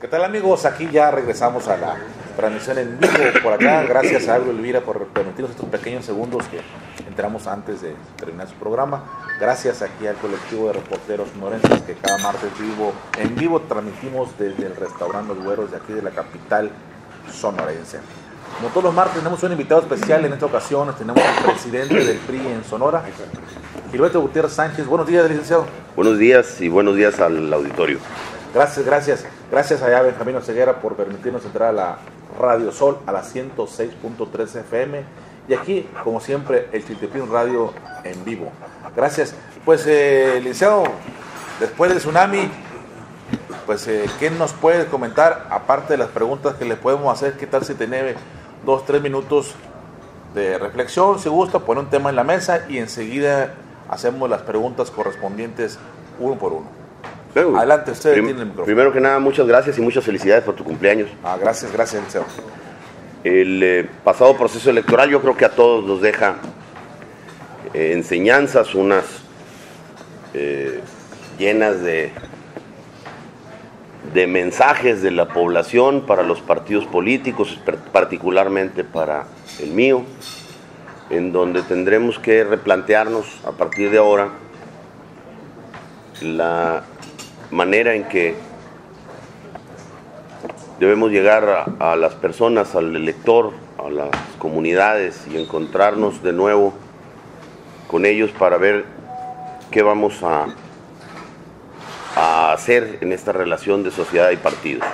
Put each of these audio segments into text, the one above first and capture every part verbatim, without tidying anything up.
¿Qué tal, amigos? Aquí ya regresamos a la transmisión en vivo por acá. Gracias a Álvaro Elvira por permitirnos estos pequeños segundos que entramos antes de terminar su programa. Gracias aquí al colectivo de reporteros sonorenses que cada martes vivo, en vivo transmitimos desde el restaurante Los Güeros de aquí de la capital sonorense. Como todos los martes tenemos un invitado especial. En esta ocasión tenemos al presidente del P R I en Sonora, Gilberto Gutiérrez Sánchez. Buenos días, licenciado. Buenos días y buenos días al auditorio. Gracias, gracias. Gracias allá a Benjamín Oseguera por permitirnos entrar a la Radio Sol a la ciento seis punto tres F M. Y aquí, como siempre, el Chiltepín Radio en vivo. Gracias. Pues, eh, licenciado, después del tsunami, pues, eh, ¿qué nos puede comentar? Aparte de las preguntas que le podemos hacer, ¿qué tal si tiene dos, tres minutos de reflexión? Si gusta, pone un tema en la mesa y enseguida hacemos las preguntas correspondientes uno por uno. Pero, adelante, usted prim tiene el micrófono. Primero que nada, muchas gracias y muchas felicidades por tu cumpleaños. Ah, gracias, gracias, licenciado. El eh, pasado proceso electoral yo creo que a todos nos deja eh, enseñanzas, unas eh, llenas de, de mensajes de la población para los partidos políticos, particularmente para el mío, en donde tendremos que replantearnos a partir de ahora la manera en que debemos llegar a, a las personas, al elector, a las comunidades y encontrarnos de nuevo con ellos para ver qué vamos a, a hacer en esta relación de sociedad y partidos.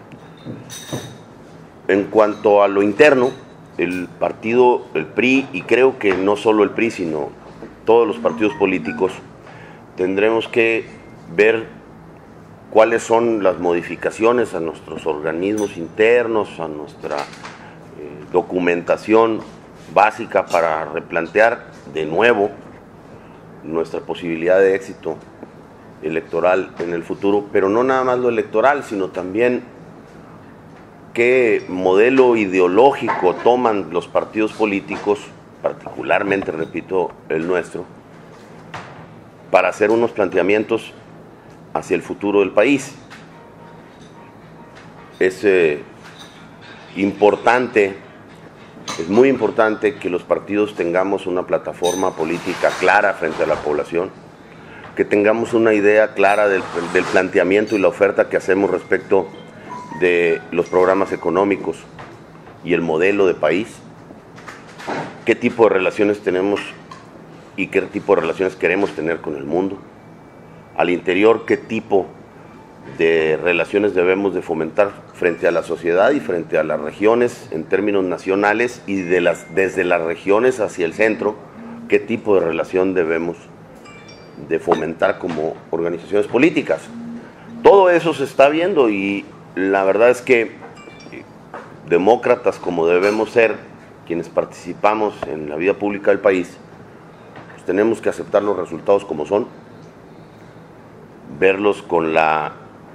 En cuanto a lo interno, el partido, el P R I, y creo que no solo el P R I, sino todos los partidos políticos, tendremos que ver cuáles son las modificaciones a nuestros organismos internos, a nuestra eh, documentación básica para replantear de nuevo nuestra posibilidad de éxito electoral en el futuro, pero no nada más lo electoral, sino también qué modelo ideológico toman los partidos políticos, particularmente, repito, el nuestro, para hacer unos planteamientos hacia el futuro del país. Es eh, importante, es muy importante que los partidos tengamos una plataforma política clara frente a la población, que tengamos una idea clara del, del planteamiento y la oferta que hacemos respecto de los programas económicos y el modelo de país, qué tipo de relaciones tenemos y qué tipo de relaciones queremos tener con el mundo. Al interior, qué tipo de relaciones debemos de fomentar frente a la sociedad y frente a las regiones en términos nacionales, y de las, desde las regiones hacia el centro, qué tipo de relación debemos de fomentar como organizaciones políticas. Todo eso se está viendo y la verdad es que demócratas como debemos ser, quienes participamos en la vida pública del país, pues tenemos que aceptar los resultados como son, verlos con la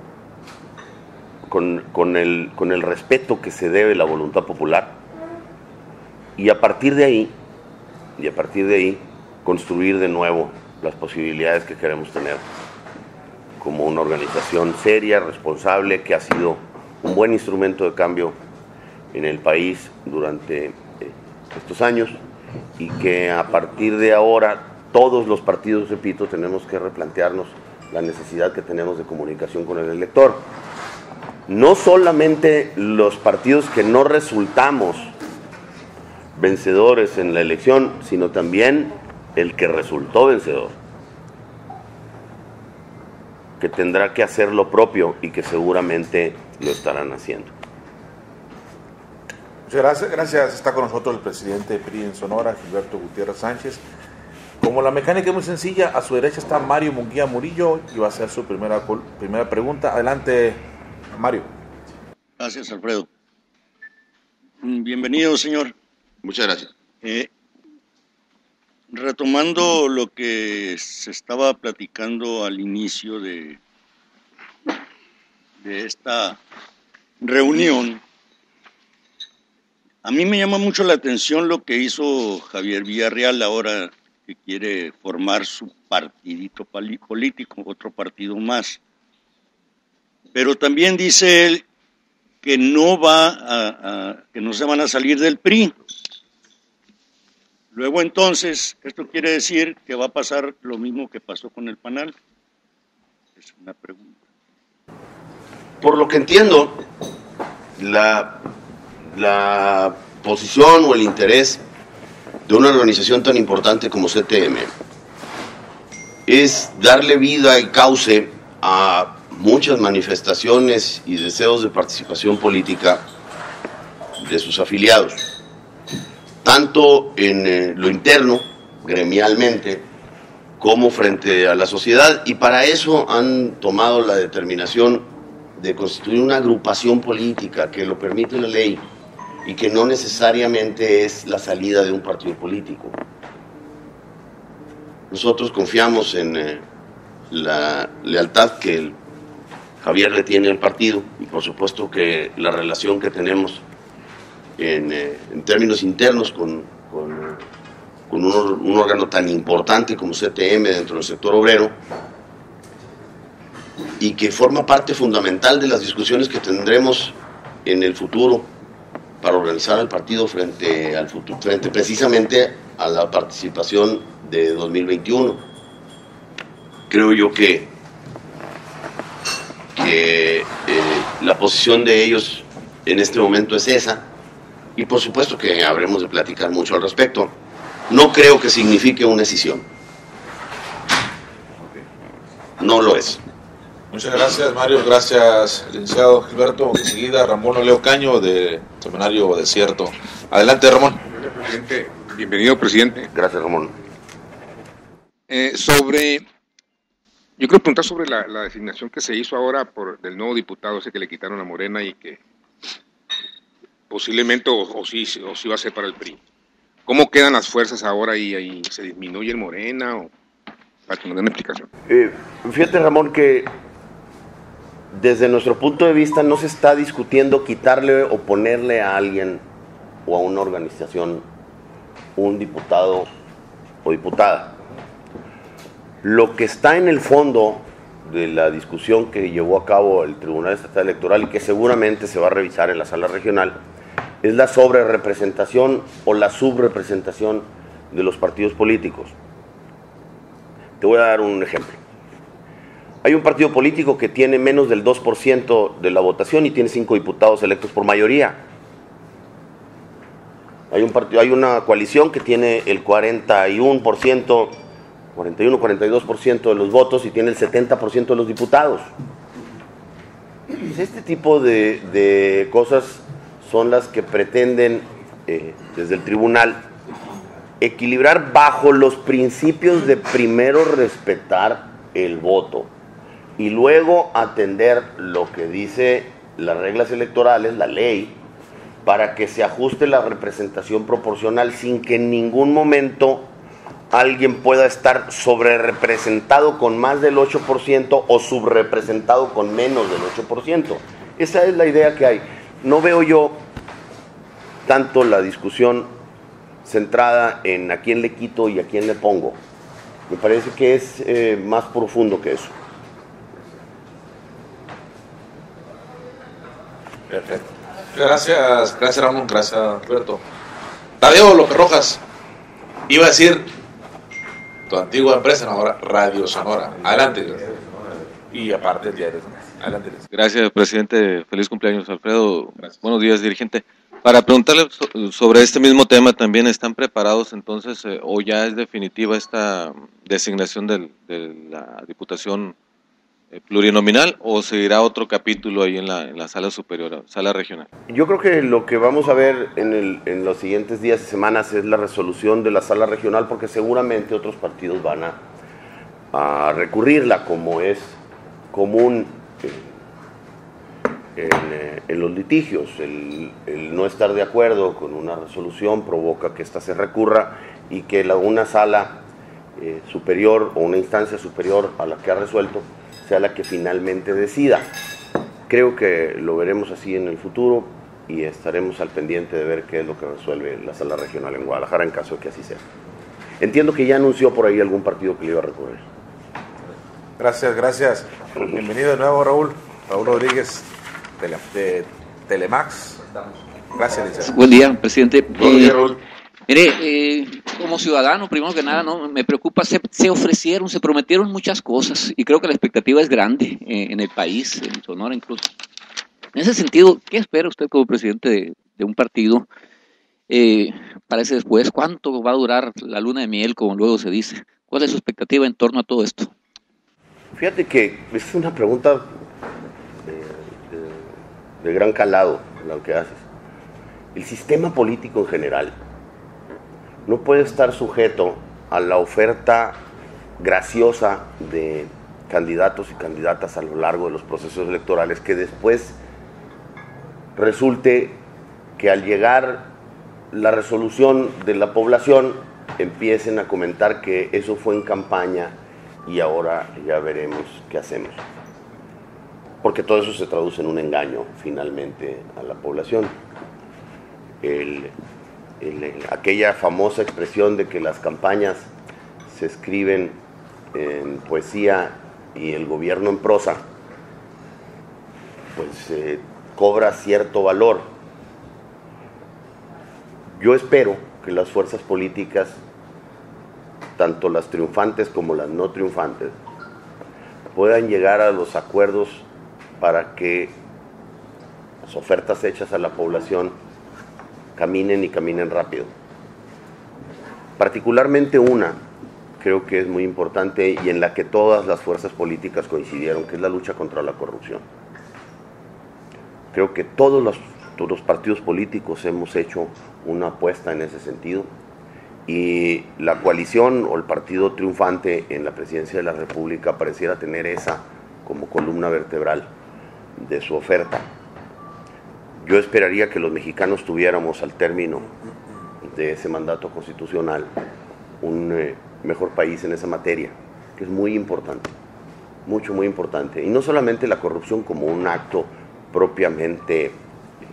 con, con, el, con el respeto que se debe a la voluntad popular, y a partir de ahí y a partir de ahí construir de nuevo las posibilidades que queremos tener como una organización seria, responsable, que ha sido un buen instrumento de cambio en el país durante eh, estos años, y que a partir de ahora todos los partidos, repito, tenemos que replantearnos la necesidad que tenemos de comunicación con el elector. No solamente los partidos que no resultamos vencedores en la elección, sino también el que resultó vencedor, que tendrá que hacer lo propio y que seguramente lo estarán haciendo. Muchas gracias. Gracias. Está con nosotros el presidente de P R I en Sonora, Gilberto Gutiérrez Sánchez. Como la mecánica es muy sencilla, a su derecha está Mario Munguía Murillo y va a hacer su primera, primera pregunta. Adelante, Mario. Gracias, Alfredo. Bienvenido, señor. Muchas gracias. Eh, retomando lo que se estaba platicando al inicio de, de esta reunión, a mí me llama mucho la atención lo que hizo Javier Villarreal ahora que quiere formar su partidito político, otro partido más. Pero también dice él que no va a, a que no se van a salir del P R I. Luego entonces, esto quiere decir que va a pasar lo mismo que pasó con el Panal. Es una pregunta. Por lo que entiendo, la, la posición o el interés de una organización tan importante como C T M es darle vida y cauce a muchas manifestaciones y deseos de participación política de sus afiliados, tanto en eh, lo interno, gremialmente, como frente a la sociedad, y para eso han tomado la determinación de constituir una agrupación política que lo permite la ley y que no necesariamente es la salida de un partido político. Nosotros confiamos en eh, la lealtad que el Javier le tiene al partido y por supuesto que la relación que tenemos en, eh, en términos internos con, con, con un, un órgano tan importante como C T M dentro del sector obrero y que forma parte fundamental de las discusiones que tendremos en el futuro para organizar al partido frente al futuro, frente precisamente a la participación de dos mil veintiuno. Creo yo que, que eh, la posición de ellos en este momento es esa, y por supuesto que habremos de platicar mucho al respecto. No creo que signifique una escisión. No lo es. Muchas gracias, Mario. Gracias, licenciado Gilberto. Enseguida, Ramón Leo Caño, de Semanario Desierto. Adelante, Ramón. Presidente. Bienvenido, presidente. Gracias, Ramón. Eh, sobre, yo quiero preguntar sobre la, la designación que se hizo ahora por del nuevo diputado ese que le quitaron a Morena y que posiblemente o, o sí o sí va a ser para el P R I. ¿Cómo quedan las fuerzas ahora y ahí se disminuye el Morena? O, para que nos den una explicación. Eh, fíjate, Ramón, que desde nuestro punto de vista no se está discutiendo quitarle o ponerle a alguien o a una organización un diputado o diputada. Lo que está en el fondo de la discusión que llevó a cabo el Tribunal Estatal Electoral y que seguramente se va a revisar en la sala regional es la sobrerepresentación o la subrepresentación de los partidos políticos. Te voy a dar un ejemplo. Hay un partido político que tiene menos del dos por ciento de la votación y tiene cinco diputados electos por mayoría. Hay, un partido, hay una coalición que tiene el cuarenta y uno por ciento, cuarenta y uno, cuarenta y dos por ciento de los votos y tiene el setenta por ciento de los diputados. Este tipo de, de cosas son las que pretenden eh, desde el tribunal equilibrar bajo los principios de primero respetar el voto y luego atender lo que dice las reglas electorales, la ley, para que se ajuste la representación proporcional sin que en ningún momento alguien pueda estar sobrerepresentado con más del ocho por ciento o subrepresentado con menos del ocho por ciento. Esa es la idea que hay. No veo yo tanto la discusión centrada en a quién le quito y a quién le pongo. Me parece que es eh, más profundo que eso. Perfecto. Gracias, gracias Ramón, gracias Alberto. Tadeo López Rojas, iba a decir tu antigua empresa, no, ahora Radio Sonora. Adelante. Y aparte el diario. Adelante. Gracias, presidente. Feliz cumpleaños, Alfredo. Gracias. Buenos días, dirigente. Para preguntarle sobre este mismo tema, ¿también están preparados entonces eh, o ya es definitiva esta designación del, de la Diputación eh, plurinominal o seguirá otro capítulo ahí en la, en la sala superior, sala regional? Yo creo que lo que vamos a ver en, el, en los siguientes días y semanas es la resolución de la sala regional, porque seguramente otros partidos van a, a recurrirla, como es común En, en los litigios. El, el no estar de acuerdo con una resolución provoca que ésta se recurra y que la, una sala eh, superior o una instancia superior a la que ha resuelto sea la que finalmente decida. Creo que lo veremos así en el futuro y estaremos al pendiente de ver qué es lo que resuelve la sala regional en Guadalajara en caso de que así sea. Entiendo que ya anunció por ahí algún partido que le iba a recurrir. Gracias, gracias. Bienvenido de nuevo, Raúl. Raúl Rodríguez, de, la, de Telemax. Gracias, licenciado. Buen día, presidente. Buen día, Raúl. Mire, eh, como ciudadano, primero que nada, no me preocupa, se, se ofrecieron, se prometieron muchas cosas y creo que la expectativa es grande eh, en el país, en Sonora incluso. En ese sentido, ¿qué espera usted como presidente de, de un partido eh, para ese después? ¿Cuánto va a durar la luna de miel, como luego se dice? ¿Cuál es su expectativa en torno a todo esto? Fíjate que es una pregunta de, de, de gran calado lo que haces. El sistema político en general no puede estar sujeto a la oferta graciosa de candidatos y candidatas a lo largo de los procesos electorales, que después resulte que al llegar la resolución de la población empiecen a comentar que eso fue en campaña y ahora ya veremos qué hacemos. Porque todo eso se traduce en un engaño finalmente a la población. El, el, el, aquella famosa expresión de que las campañas se escriben en poesía y el gobierno en prosa, pues eh, cobra cierto valor. Yo espero que las fuerzas políticas, tanto las triunfantes como las no triunfantes, puedan llegar a los acuerdos para que las ofertas hechas a la población caminen y caminen rápido. Particularmente una, creo que es muy importante y en la que todas las fuerzas políticas coincidieron, que es la lucha contra la corrupción. Creo que todos los, todos los partidos políticos hemos hecho una apuesta en ese sentido y la coalición o el partido triunfante en la presidencia de la República pareciera tener esa como columna vertebral de su oferta. Yo esperaría que los mexicanos tuviéramos al término de ese mandato constitucional un eh, mejor país en esa materia, que es muy importante, mucho, muy importante. Y no solamente la corrupción como un acto propiamente eh,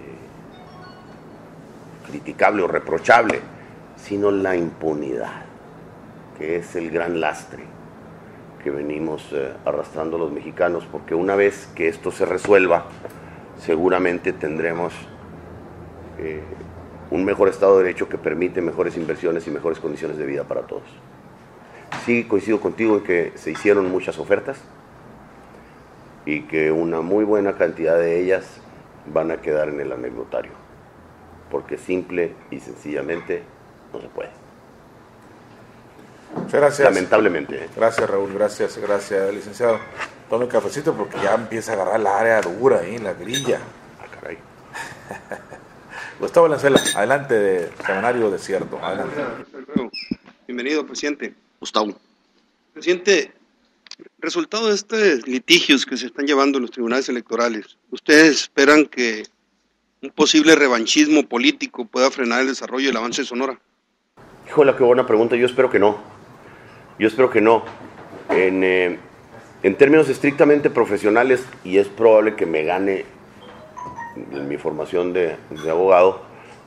criticable o reprochable, sino la impunidad, que es el gran lastre que venimos eh, arrastrando los mexicanos, porque una vez que esto se resuelva, seguramente tendremos eh, un mejor Estado de Derecho que permite mejores inversiones y mejores condiciones de vida para todos. Sí, coincido contigo en que se hicieron muchas ofertas y que una muy buena cantidad de ellas van a quedar en el anecdotario, porque simple y sencillamente no se puede. Muchas gracias. Lamentablemente. ¿eh? Gracias, Raúl. Gracias, gracias, licenciado. Tome un cafecito porque ya empieza a agarrar la área dura ahí, la grilla. Ah, caray. Gustavo Valenzuela, adelante de Semanario Desierto. Adelante. Bienvenido, presidente. Gustavo. Presidente, resultado de estos litigios que se están llevando en los tribunales electorales, ¿ustedes esperan que un posible revanchismo político pueda frenar el desarrollo y el avance de Sonora? Híjole, qué buena pregunta. Yo espero que no. Yo espero que no. En, eh, en términos estrictamente profesionales, y es probable que me gane en mi formación de, de abogado,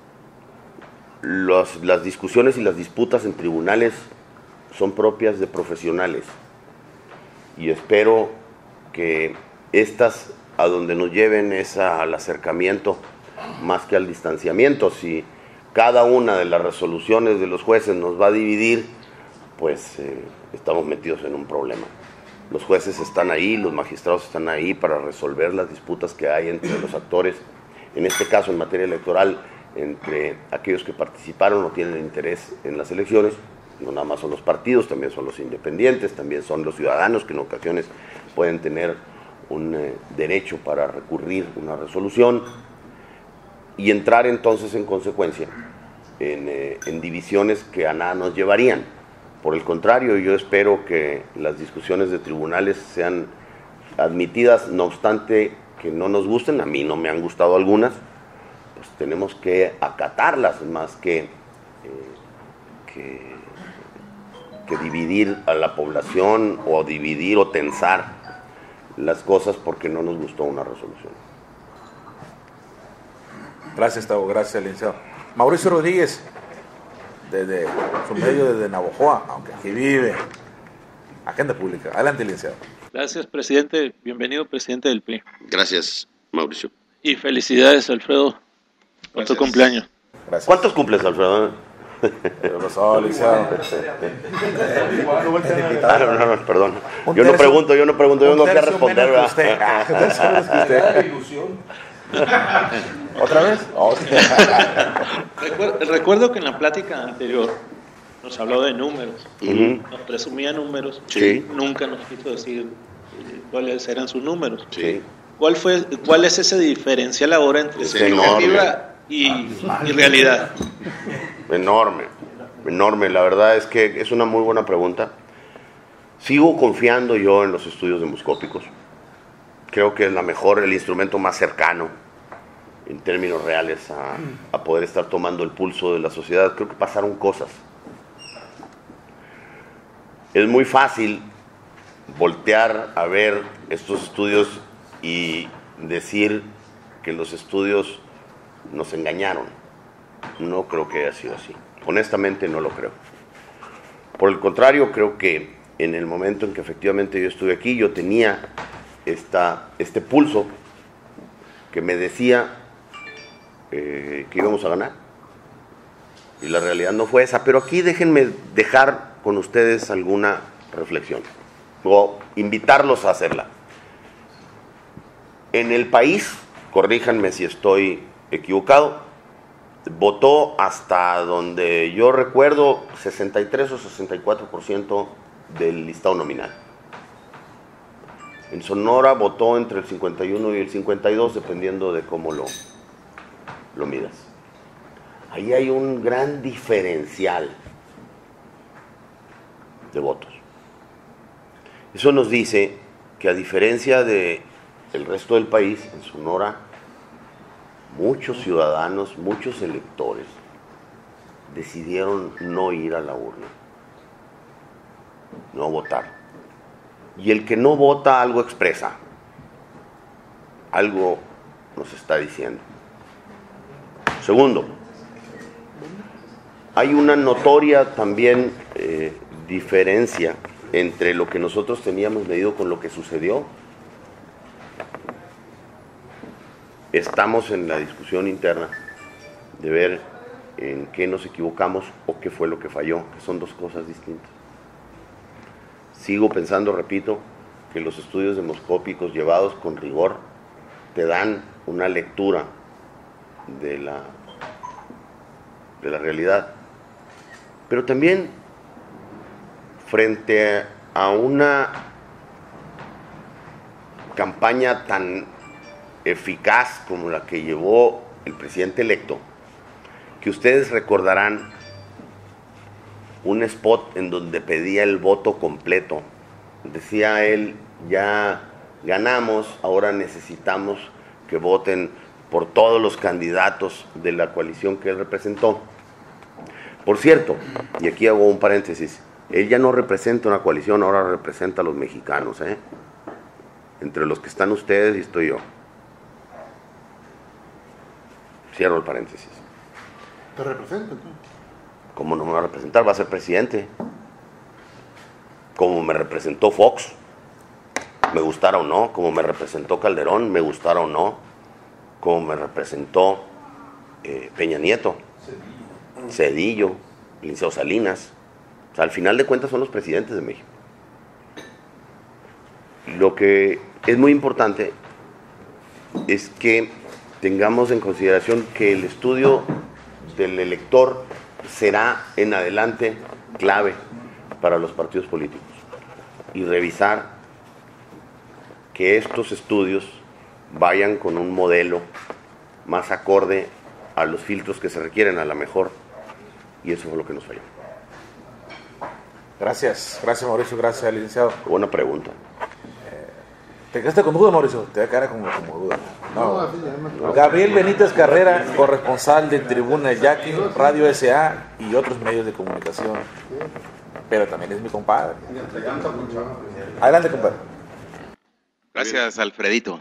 los, las discusiones y las disputas en tribunales son propias de profesionales. Y espero que estas a donde nos lleven es al acercamiento más que al distanciamiento. Si cada una de las resoluciones de los jueces nos va a dividir, pues eh, estamos metidos en un problema. Los jueces están ahí, los magistrados están ahí para resolver las disputas que hay entre los actores, en este caso en materia electoral, entre aquellos que participaron o tienen interés en las elecciones. No nada más son los partidos, también son los independientes, también son los ciudadanos que en ocasiones pueden tener un eh, derecho para recurrir una resolución y entrar entonces en consecuencia en, eh, en divisiones que a nada nos llevarían. Por el contrario, yo espero que las discusiones de tribunales sean admitidas, no obstante que no nos gusten. A mí no me han gustado algunas, pues tenemos que acatarlas más que, eh, que, que dividir a la población o dividir o tensar las cosas porque no nos gustó una resolución. Gracias, Tavo. Gracias, licenciado. Mauricio Rodríguez, desde su medio desde Navojoa, aunque aquí vive, agenda pública. Adelante, licenciado. Gracias, presidente. Bienvenido, presidente del P R I. Gracias, Mauricio. Y felicidades, Alfredo, por tu cumpleaños. Gracias. ¿Cuántos cumples, Alfredo? ¿Qué pasó, licenciado? Ah, no, no, no, perdón. Un Yo no tercio- pregunto, yo no pregunto, yo un no quiero tercio responder, menos que usted. ¿verdad? Ah, un tercio menos que usted. ¿Otra vez? Oh, sí. Recuerdo, recuerdo que en la plática anterior nos habló de números, Ujú. nos presumía números, Sí. nunca nos quiso decir eh, cuáles eran sus números. Sí. ¿Cuál fue, cuál es ese diferencial ahora entre Es expectativa y, y realidad? Enorme, enorme. La verdad es que es una muy buena pregunta. Sigo confiando yo en los estudios demoscópicos. Creo que es la mejor, el instrumento más cercano en términos reales a, a poder estar tomando el pulso de la sociedad. Creo que pasaron cosas. Es muy fácil voltear a ver estos estudios y decir que los estudios nos engañaron. No creo que haya sido así. Honestamente no lo creo. Por el contrario, creo que en el momento en que efectivamente yo estuve aquí, yo tenía esta, este pulso que me decía eh, que íbamos a ganar. Y la realidad no fue esa. Pero aquí déjenme dejar con ustedes alguna reflexión o invitarlos a hacerla. En el país, corríjanme si estoy equivocado, votó hasta donde yo recuerdo sesenta y tres o sesenta y cuatro por ciento del listado nominal. En Sonora votó entre el cincuenta y uno y el cincuenta y dos, dependiendo de cómo lo, lo midas. Ahí hay un gran diferencial de votos. Eso nos dice que, a diferencia de el resto del país, en Sonora, muchos ciudadanos, muchos electores decidieron no ir a la urna, no votar. Y el que no vota algo expresa, algo nos está diciendo. Segundo, hay una notoria también eh, diferencia entre lo que nosotros teníamos medido con lo que sucedió. Estamos en la discusión interna de ver en qué nos equivocamos o qué fue lo que falló, que son dos cosas distintas. Sigo pensando, repito, que los estudios demoscópicos llevados con rigor te dan una lectura de la, de la realidad. Pero también, frente a una campaña tan eficaz como la que llevó el presidente electo, que ustedes recordarán un spot en donde pedía el voto completo. Decía él, ya ganamos, ahora necesitamos que voten por todos los candidatos de la coalición que él representó. Por cierto, y aquí hago un paréntesis, él ya no representa una coalición, ahora representa a los mexicanos, ¿eh? Entre los que están ustedes y estoy yo. Cierro el paréntesis. ¿Te representa? ¿Cómo no me va a representar? Va a ser presidente. Como me representó Fox, me gustara o no. Como me representó Calderón, me gustara o no. Como me representó eh, Peña Nieto, Cedillo, Cedillo, Liceo Salinas. O sea, al final de cuentas son los presidentes de México. Lo que es muy importante es que tengamos en consideración que el estudio del elector será en adelante clave para los partidos políticos, y revisar que estos estudios vayan con un modelo más acorde a los filtros que se requieren a la mejor, y eso fue lo que nos falló. Gracias, gracias Mauricio, gracias licenciado. Buena pregunta. ¿Te quedaste con duda, Mauricio? Te da cara como, como duda. No. No, así ya me- No. Gabriel Benítez Carrera, corresponsal de Tribuna Yaqui, Radio S A y otros medios de comunicación. Pero también es mi compadre. Adelante, compadre. Gracias, Alfredito.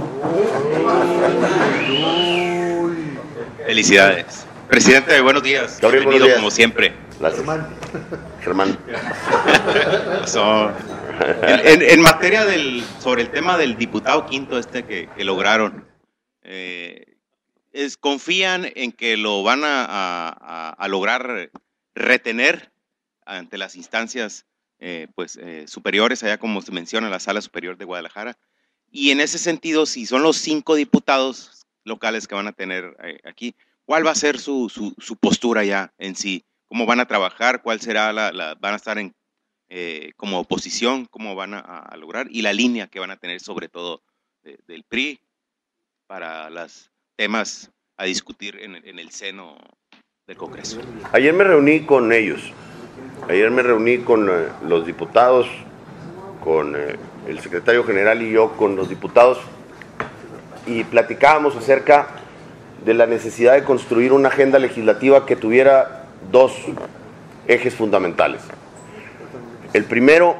Felicidades. Presidente, buenos días. Gabriel, buenos Bienvenido días. como siempre. Gracias. Germán. Eso. En, en- en materia del, sobre el tema del diputado quinto este que, que lograron, eh, es, confían en que lo van a, a, a lograr retener ante las instancias eh, pues, eh, superiores, allá como se menciona, la Sala Superior de Guadalajara. Y en ese sentido, si son los cinco diputados locales que van a tener eh, aquí, ¿cuál va a ser su, su, su postura ya en sí? ¿Cómo van a trabajar? ¿Cuál será la, la van a estar en, eh, como oposición? ¿Cómo van a, a lograr? Y la línea que van a tener sobre todo de, del P R I para los temas a discutir en, en el seno del Congreso. Ayer me reuní con ellos, ayer me reuní con eh, los diputados, con eh, el secretario general y yo, con los diputados, y platicábamos acerca de la necesidad de construir una agenda legislativa que tuviera dos ejes fundamentales. El primero,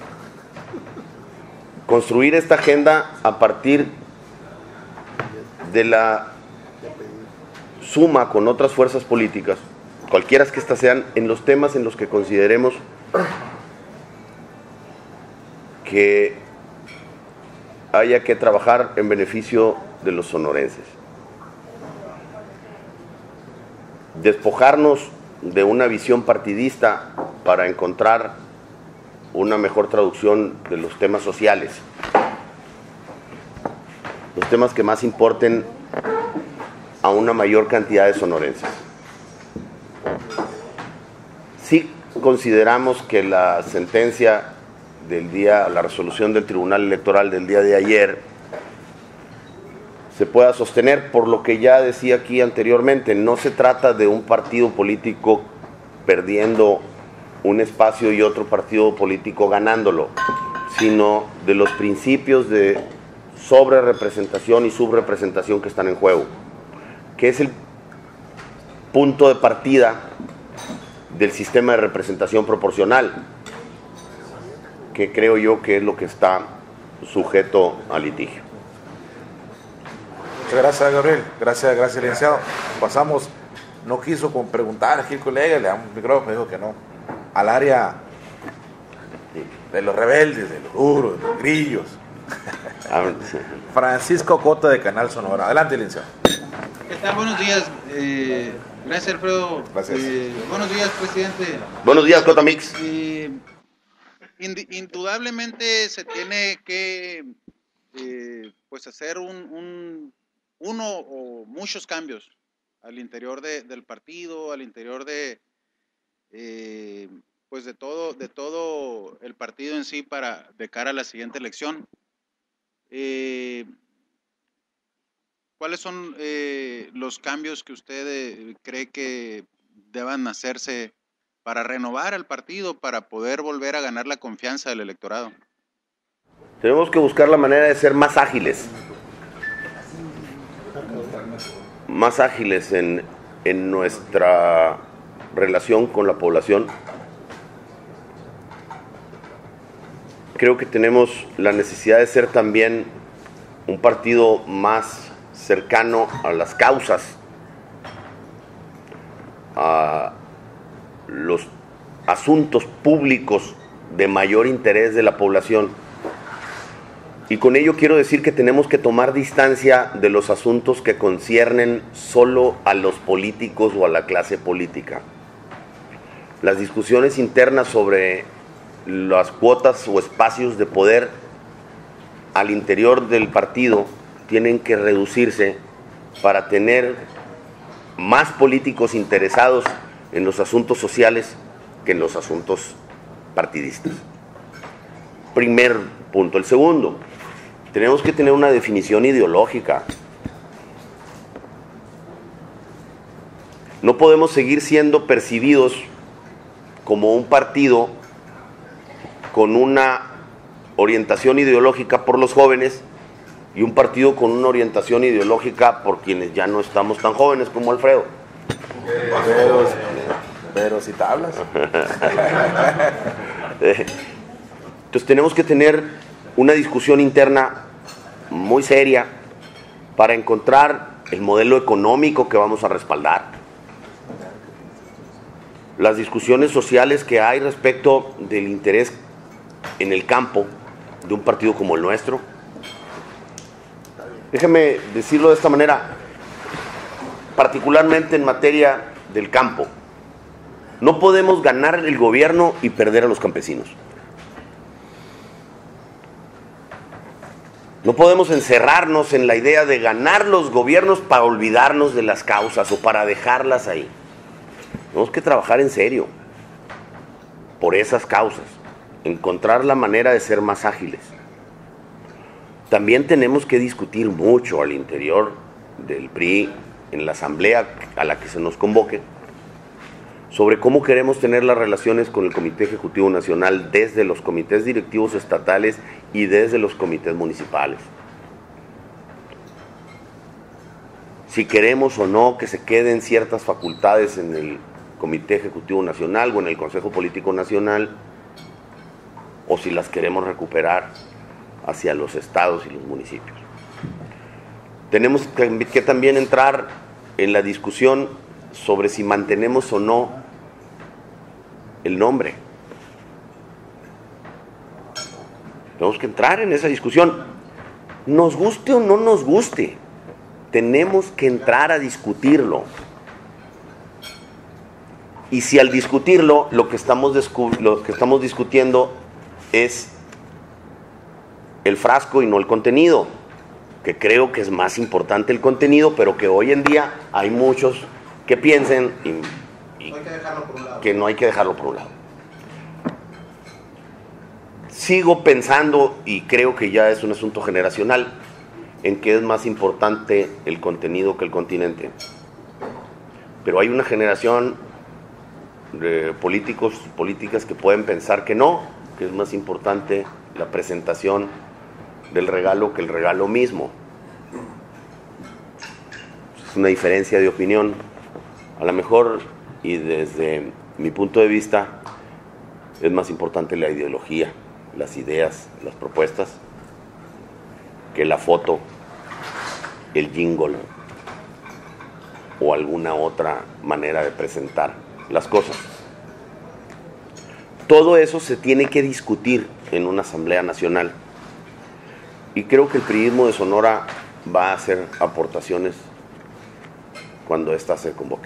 construir esta agenda a partir de la suma con otras fuerzas políticas, cualquiera que éstas sean, en los temas en los que consideremos que haya que trabajar en beneficio de los sonorenses. Despojarnos de una visión partidista para encontrar una mejor traducción de los temas sociales, los temas que más importen a una mayor cantidad de sonorenses. Sí consideramos que la sentencia del día, la resolución del Tribunal Electoral del día de ayer se pueda sostener, por lo que ya decía aquí anteriormente, no se trata de un partido político perdiendo un espacio y otro partido político ganándolo, sino de los principios de sobrerepresentación y subrepresentación que están en juego, que es el punto de partida del sistema de representación proporcional, que creo yo que es lo que está sujeto a litigio. Muchas gracias, Gabriel. Gracias, gracias, licenciado. Pasamos, no quiso con preguntar aquí el colega, le damos un micrófono, me dijo que no, al área de los rebeldes, de los duros, de los grillos. Francisco Cota, de Canal Sonora. Adelante, licenciado. ¿Qué tal? Buenos días. Eh, gracias, Alfredo. Gracias. Eh, buenos días, presidente. Buenos días, Cota Mix. Eh, indudablemente se tiene que eh, pues hacer un, un uno o muchos cambios al interior de, del partido, al interior de eh, pues de todo de todo el partido en sí para de cara a la siguiente elección. Eh, ¿Cuáles son eh, los cambios que usted eh, cree que deban hacerse para renovar el partido, para poder volver a ganar la confianza del electorado? Tenemos que buscar la manera de ser más ágiles, más ágiles en, en nuestra relación con la población. Creo que tenemos la necesidad de ser también un partido más cercano a las causas, a los asuntos públicos de mayor interés de la población. Y con ello quiero decir que tenemos que tomar distancia de los asuntos que conciernen solo a los políticos o a la clase política. Las discusiones internas sobre las cuotas o espacios de poder al interior del partido tienen que reducirse para tener más políticos interesados en los asuntos sociales que en los asuntos partidistas. Primer punto. El segundo, tenemos que tener una definición ideológica. No podemos seguir siendo percibidos como un partido con una orientación ideológica por los jóvenes y un partido con una orientación ideológica por quienes ya no estamos tan jóvenes como Alfredo. Pero, pero si te hablas. Entonces tenemos que tener una discusión interna muy seria para encontrar el modelo económico que vamos a respaldar, las discusiones sociales que hay respecto del interés en el campo de un partido como el nuestro, Déjeme decirlo de esta manera, particularmente en materia del campo. No podemos ganar el gobierno y perder a los campesinos. No podemos encerrarnos en la idea de ganar los gobiernos para olvidarnos de las causas o para dejarlas ahí. Tenemos que trabajar en serio por esas causas, encontrar la manera de ser más ágiles. También tenemos que discutir mucho al interior del P R I, en la asamblea a la que se nos convoque, sobre cómo queremos tener las relaciones con el Comité Ejecutivo Nacional desde los comités directivos estatales y desde los comités municipales. Si queremos o no que se queden ciertas facultades en el Comité Ejecutivo Nacional o en el Consejo Político Nacional, o si las queremos recuperar hacia los estados y los municipios. Tenemos que, que también entrar en la discusión sobre si mantenemos o no el nombre. Tenemos que entrar en esa discusión. Nos guste o no nos guste, tenemos que entrar a discutirlo. Y si al discutirlo, lo que estamos, lo que estamos discutiendo es el frasco y no el contenido, que creo que es más importante el contenido, pero que hoy en día hay muchos que piensen y, y no hay que dejarlo por un lado. que no hay que dejarlo por un lado. Sigo pensando, y creo que ya es un asunto generacional, en que es más importante el contenido que el continente. Pero hay una generación de políticos, políticas que pueden pensar que no, que es más importante la presentación del regalo que el regalo mismo. Es una diferencia de opinión. A lo mejor, y desde mi punto de vista, es más importante la ideología, las ideas, las propuestas, que la foto, el jingle o alguna otra manera de presentar las cosas. Todo eso se tiene que discutir en una Asamblea Nacional. Y creo que el priismo de Sonora va a hacer aportaciones cuando ésta se convoque.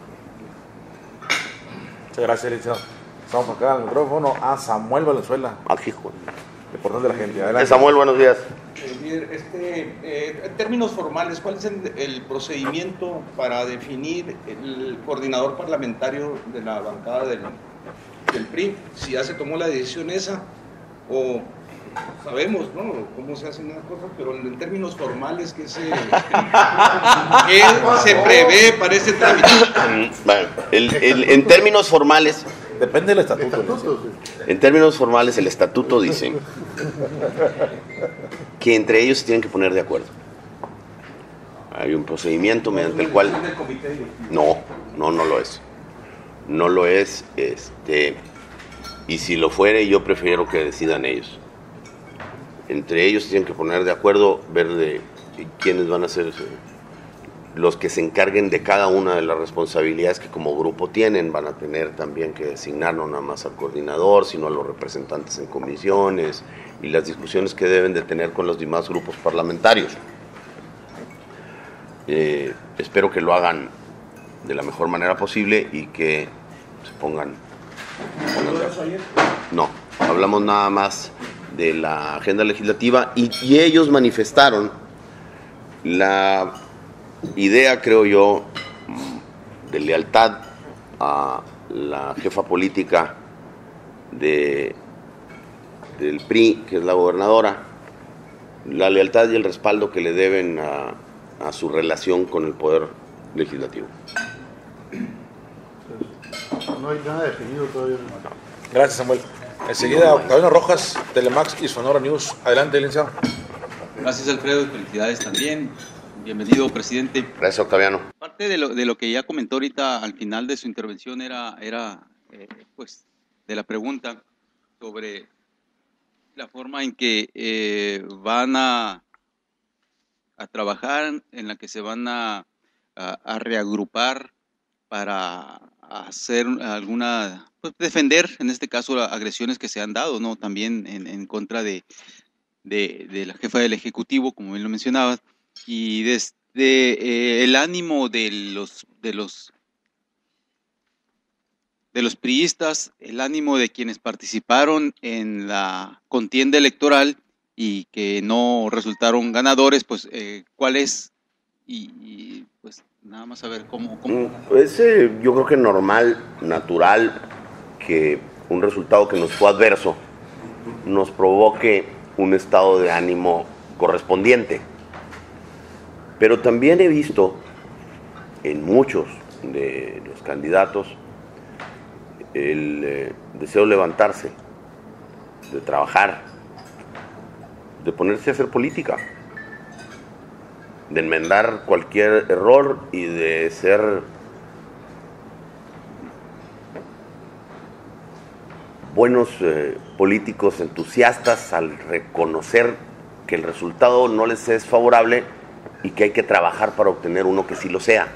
Muchas gracias, licenciado. Estamos acá al micrófono a Samuel Valenzuela. Aquí, Juan. De Portal de la Gente. Adelante. Samuel, buenos días. Eh, este, eh, en términos formales, ¿cuál es el, el procedimiento para definir el coordinador parlamentario de la bancada del, del P R I? Si ya se tomó la decisión esa, o sabemos, ¿no?, cómo se hacen las cosas, pero en términos formales, ¿qué se, ¿qué se prevé para este trámite? Bueno, el, el, en términos formales... Depende del estatuto. En términos formales, el estatuto dice que entre ellos se tienen que poner de acuerdo. Hay un procedimiento mediante el cual... No, no, no lo es. No lo es, este, y si lo fuere, yo prefiero que decidan ellos. Entre ellos se tienen que poner de acuerdo, ver de quiénes van a ser los que se encarguen de cada una de las responsabilidades que como grupo tienen. Van a tener también que designar no nada más al coordinador, sino a los representantes en comisiones y las discusiones que deben de tener con los demás grupos parlamentarios. Eh, espero que lo hagan de la mejor manera posible y que se pongan... pongan de... No, hablamos nada más de la agenda legislativa y, y ellos manifestaron la idea, creo yo, de lealtad a la jefa política de, del P R I, que es la gobernadora, la lealtad y el respaldo que le deben a, a su relación con el Poder Legislativo. No hay nada definido todavía. Gracias, Samuel. Enseguida, Octaviano Rojas, Telemax y Sonora News. Adelante, licenciado. Gracias, Alfredo, y felicidades también. Bienvenido, presidente. Gracias, Octaviano. Parte de lo, de lo que ya comentó ahorita al final de su intervención era, era eh, pues, de la pregunta sobre la forma en que eh, van a, a trabajar, en la que se van a, a, a reagrupar para hacer alguna, pues, defender, en este caso, las agresiones que se han dado, ¿no? También en, en contra de, de, de la jefa del Ejecutivo, como bien lo mencionabas. y desde eh, el ánimo de los de los de los priistas, el ánimo de quienes participaron en la contienda electoral y que no resultaron ganadores, pues eh, ¿cuál es? Y, y pues nada más saber cómo... cómo... Es eh, yo creo que normal, natural, que un resultado que nos fue adverso nos provoque un estado de ánimo correspondiente. Pero también he visto en muchos de los candidatos el eh, deseo de levantarse, de trabajar, de ponerse a hacer política, de enmendar cualquier error y de ser buenos eh, políticos entusiastas al reconocer que el resultado no les es favorable y que hay que trabajar para obtener uno que sí lo sea.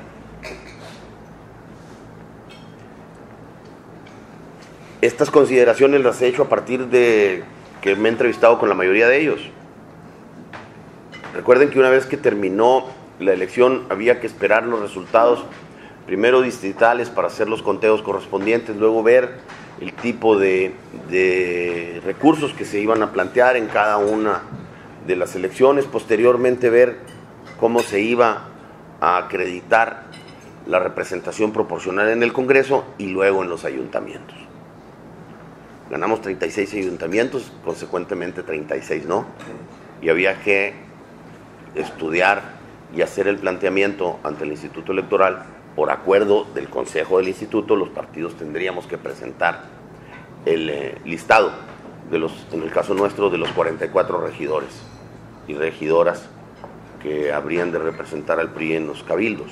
Estas consideraciones las he hecho a partir de que me he entrevistado con la mayoría de ellos. Recuerden que una vez que terminó la elección había que esperar los resultados, primero distritales para hacer los conteos correspondientes, luego ver el tipo de, de recursos que se iban a plantear en cada una de las elecciones, posteriormente ver cómo se iba a acreditar la representación proporcional en el Congreso y luego en los ayuntamientos. Ganamos treinta y seis ayuntamientos, consecuentemente treinta y seis no, y había que estudiar y hacer el planteamiento ante el Instituto Electoral. Por acuerdo del Consejo del Instituto, los partidos tendríamos que presentar el eh, listado de los, en el caso nuestro, de los cuarenta y cuatro regidores y regidoras que habrían de representar al P R I en los cabildos.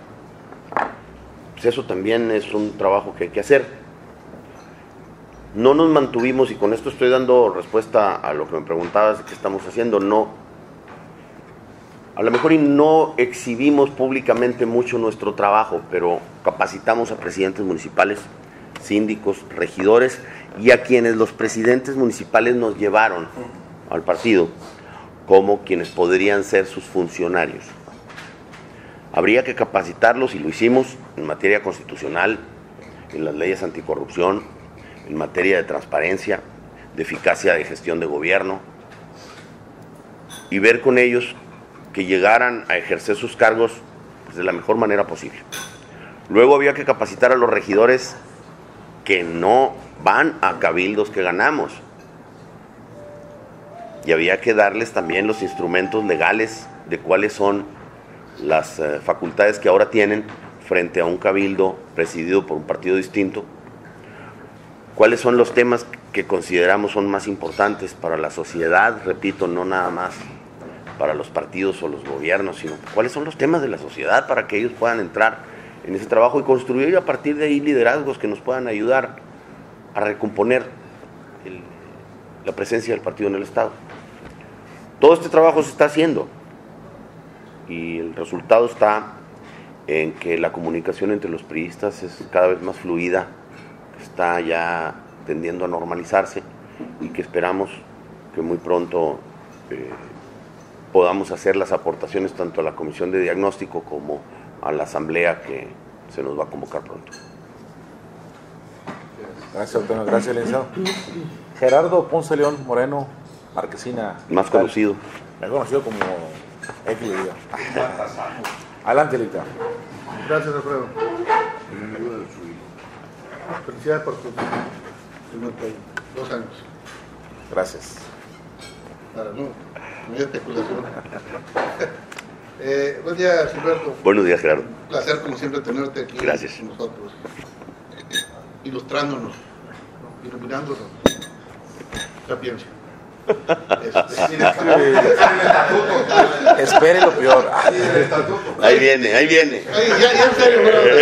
Pues eso también es un trabajo que hay que hacer. No nos mantuvimos, y con esto estoy dando respuesta a lo que me preguntabas, qué estamos haciendo, no, a lo mejor y no exhibimos públicamente mucho nuestro trabajo, pero capacitamos a presidentes municipales, síndicos, regidores, y a quienes los presidentes municipales nos llevaron al partido, como quienes podrían ser sus funcionarios. Habría que capacitarlos, y lo hicimos, en materia constitucional, en las leyes anticorrupción, en materia de transparencia, de eficacia de gestión de gobierno, y ver con ellos que llegaran a ejercer sus cargos pues, de la mejor manera posible. Luego había que capacitar a los regidores que no van a cabildos que ganamos, y había que darles también los instrumentos legales de cuáles son las eh, facultades que ahora tienen frente a un cabildo presidido por un partido distinto, cuáles son los temas que consideramos son más importantes para la sociedad, repito, no nada más para los partidos o los gobiernos, sino cuáles son los temas de la sociedad para que ellos puedan entrar en ese trabajo y construir a partir de ahí liderazgos que nos puedan ayudar a recomponer el, la presencia del partido en el Estado. Todo este trabajo se está haciendo y el resultado está en que la comunicación entre los priistas es cada vez más fluida, está ya tendiendo a normalizarse y que esperamos que muy pronto eh, podamos hacer las aportaciones tanto a la Comisión de Diagnóstico como a la Asamblea que se nos va a convocar pronto. Gracias, Antonio. Gracias, licenciado. Gerardo Ponce León Moreno, Marquesina. Más conocido. Mejor conocido como X. Adelante, Lita. Gracias, Alfredo. Felicidades por tu dos años. Gracias. Para no, no hay especulación. eh, buen día, Gilberto. Buenos días, Gerardo. Un placer, como siempre, tenerte aquí. Gracias. Con nosotros, ilustrándonos, iluminándonos. Ya pienso. Este, espere lo peor. Ahí viene, ahí viene. Ay, ya, ya en serio,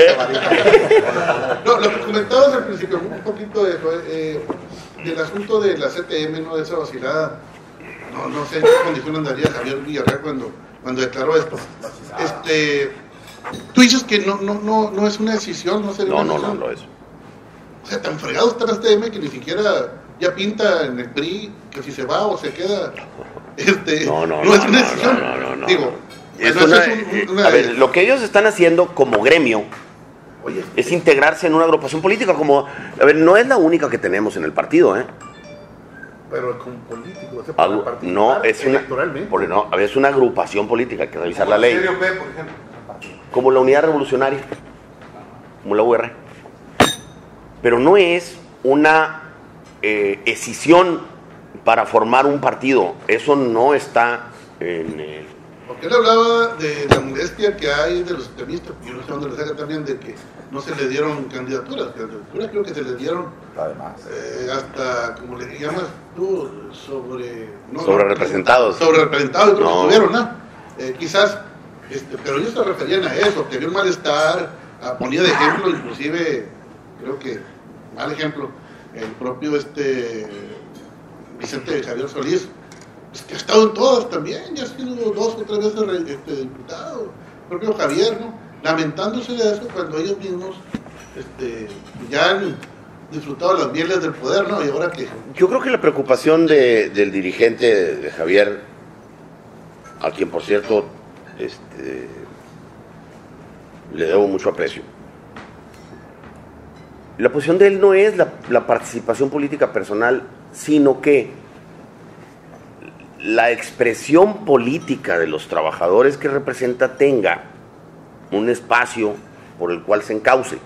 no, lo que comentabas al principio, un poquito de eso, eh, del asunto de la C T M, ¿no? De esa vacilada. No, no sé en qué condición andaría Javier Villarreal cuando, cuando declaró esto. Este, tú dices que no, no, no, no es una decisión, no sería No, una no, decisión. no lo es. O sea, tan fregado está la C T M que ni siquiera ya pinta en el P R I que si se va o se queda. Este, No, no, no es no, una no, decisión. no, no, no, Digo, Es Bueno, una, eso es un- eh, una a de- ver, lo que ellos están haciendo como gremio Oye, es integrarse en una agrupación política. Como, a ver, no es la única que tenemos en el partido, ¿eh? pero como político, o sea, para Algo- participar no, es una, electoralmente. porque no, a ver, es una agrupación política, hay que revisar la ley. C D O P, por ejemplo. Como la Unidad Revolucionaria, como la U R. Pero no es una eh, escisión para formar un partido. Eso no está en el... Porque él hablaba de la molestia que hay de los extremistas, yo no sé dónde lo saca también, de que no se le dieron candidaturas. Candidaturas creo que se le dieron Además. eh, hasta, como le llamas tú, sobre... No, Sobre representados. Sobre representados, creo No. que estuvieron, ¿no? Eh, quizás, este, pero ellos se referían a eso, que había un malestar, a- ponía de ejemplo, inclusive, creo que, mal ejemplo, el propio este Vicente Javier Solís, pues, que ha estado en todas también, ya ha sido dos o tres veces re- este, diputado, el propio Javier, ¿no? Lamentándose de eso cuando ellos mismos este, ya han disfrutado las mieles del poder, ¿no? Y ahora que... Yo creo que la preocupación de- del dirigente de Javier, a quien por cierto este, le debo mucho aprecio, la posición de él no es la, la participación política personal, sino que la expresión política de los trabajadores que representa tenga un espacio por el cual se encauce,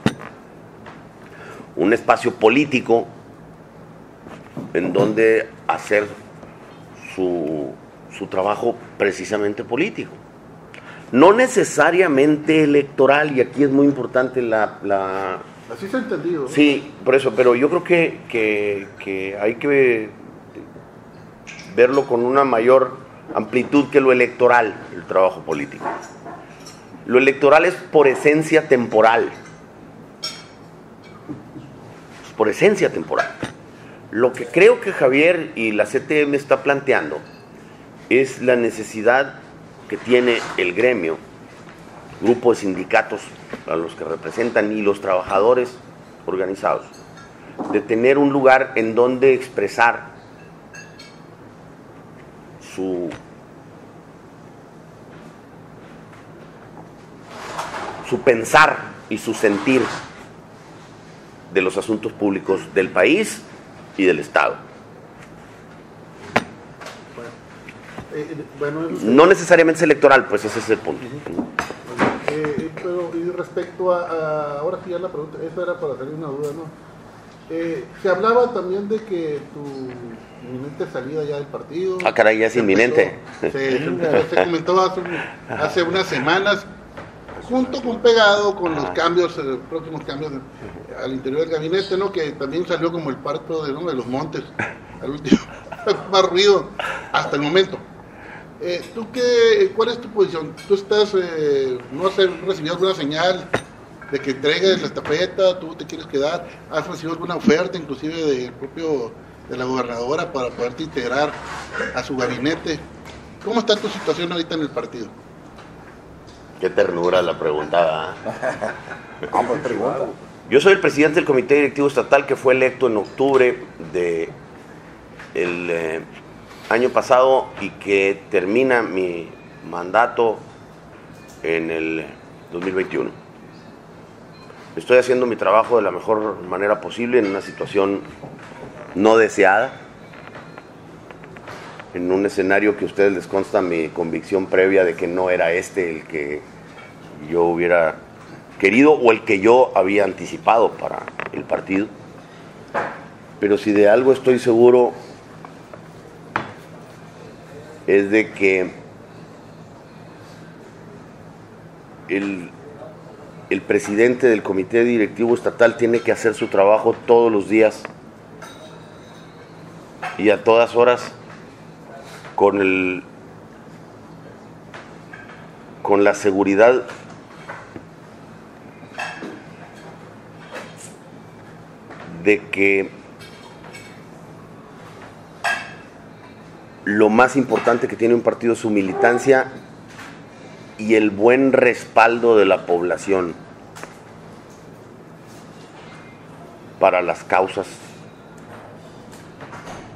un espacio político en donde hacer su, su trabajo precisamente político. No necesariamente electoral, y aquí es muy importante la... la Así se ha entendido, ¿no? Sí, por eso, pero yo creo que, que, que hay que verlo con una mayor amplitud que lo electoral, el trabajo político. Lo electoral es por esencia temporal. Es por esencia temporal. Lo que creo que Javier y la C T M está planteando es la necesidad que tiene el gremio, grupo de sindicatos a los que representan y los trabajadores organizados, de tener un lugar en donde expresar su, su pensar y su sentir de los asuntos públicos del país y del Estado. Eh, eh, bueno, eso- No necesariamente es electoral, pues ese es el punto. Eh, pero y respecto a, a- ahora sí ya la pregunta, eso era para salir una duda, ¿no? Eh, se hablaba también de que tu inminente salida ya del partido. Ah, caray, ya es se inminente. empezó- se, se empezó- se comentó hace, un- hace unas semanas, junto con pegado con los cambios, eh, próximos cambios de- al interior del gabinete, ¿no? Que también salió como el parto de, ¿no? de los montes, al último, más ruido hasta el momento. Eh, ¿Tú qué, cuál es tu posición? ¿Tú estás, eh, no has recibido alguna señal de que entregues la estafeta? ¿Tú te quieres quedar? ¿Has recibido alguna oferta, inclusive del propio, de la gobernadora, para poderte integrar a su gabinete? ¿Cómo está tu situación ahorita en el partido? Qué ternura la pregunta. Yo soy el presidente del Comité Directivo Estatal que fue electo en octubre de el eh, año pasado y que termina mi mandato en el dos mil veintiuno. Estoy haciendo mi trabajo de la mejor manera posible en una situación no deseada, en un escenario que a ustedes les consta mi convicción previa de que no era este el que yo hubiera querido o el que yo había anticipado para el partido. Pero si de algo estoy seguro es de que el, el presidente del Comité Directivo Estatal tiene que hacer su trabajo todos los días y a todas horas con el con la seguridad de que lo más importante que tiene un partido es su militancia y el buen respaldo de la población para las causas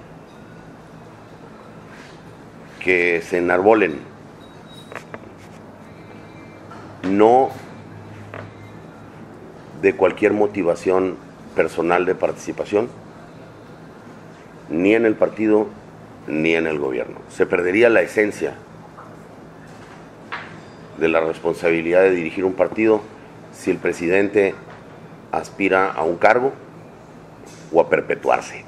que se enarbolen. no de cualquier motivación personal de participación, ni en el partido ni en el gobierno. Se perdería la esencia de la responsabilidad de dirigir un partido si el presidente aspira a un cargo o a perpetuarse.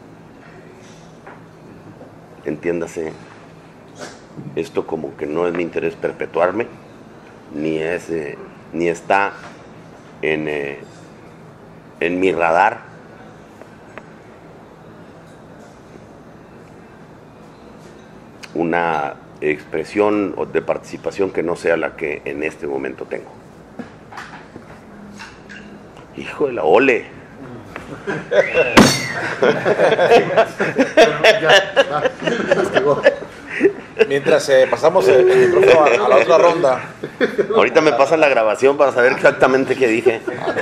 Entiéndase, esto como que no es mi interés perpetuarme, ni, es, eh, ni está en, eh, en mi radar. Una expresión de participación que no sea la que en este momento tengo. Hijo de la ole. Mientras eh, pasamos el, el micrófono a, a la otra ronda. Ahorita me pasan la grabación para saber exactamente qué dije.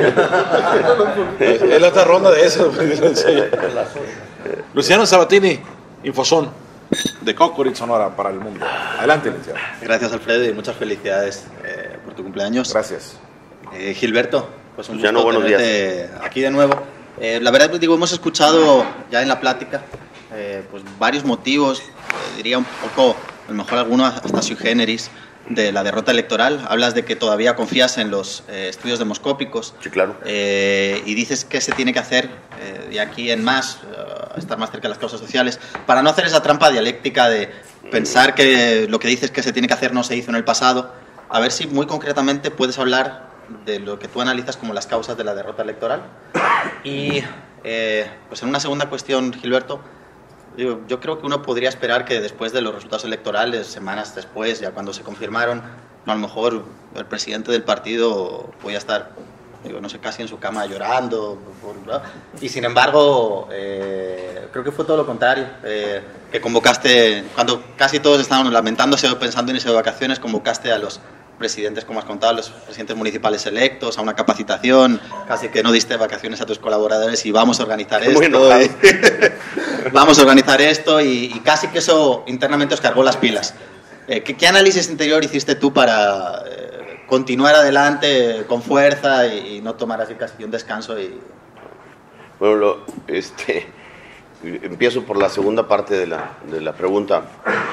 Es, es la otra ronda de eso. Luciano Sabatini, Infozón, de Cocorit, Sonora, para el mundo. Adelante, Luciano. Gracias, Alfredo, y muchas felicidades eh, por tu cumpleaños. Gracias. Eh, Gilberto, pues un Luciano, gusto buenos tenerte aquí de nuevo. Eh, la verdad, pues, digo, hemos escuchado ya en la plática eh, pues varios motivos, eh, diría un poco, a lo mejor algunos hasta sui generis, de la derrota electoral. Hablas de que todavía confías en los eh, estudios demoscópicos. Sí, claro. Eh, y dices que se tiene que hacer, eh, de aquí en más, uh, estar más cerca de las causas sociales, para no hacer esa trampa dialéctica de pensar que lo que dices que se tiene que hacer no se hizo en el pasado. A ver si muy concretamente puedes hablar de lo que tú analizas como las causas de la derrota electoral. Y eh, pues en una segunda cuestión, Gilberto, yo, yo creo que uno podría esperar que después de los resultados electorales, semanas después, ya cuando se confirmaron, a lo mejor el presidente del partido podía estar, digo, no sé, casi en su cama llorando, ¿no? Y sin embargo, eh, creo que fue todo lo contrario, eh, que convocaste, cuando casi todos estaban lamentándose o pensando en irse de vacaciones, convocaste a los presidentes, como has contado, los presidentes municipales electos, a una capacitación, casi que no diste vacaciones a tus colaboradores y vamos a organizar esto. Y, vamos a organizar esto y, y casi que eso internamente os cargó las pilas. Eh, ¿qué, ¿Qué análisis interior hiciste tú para eh, continuar adelante con fuerza y, y no tomar así casi un descanso? Y... Bueno, lo, este, empiezo por la segunda parte de la, de la pregunta.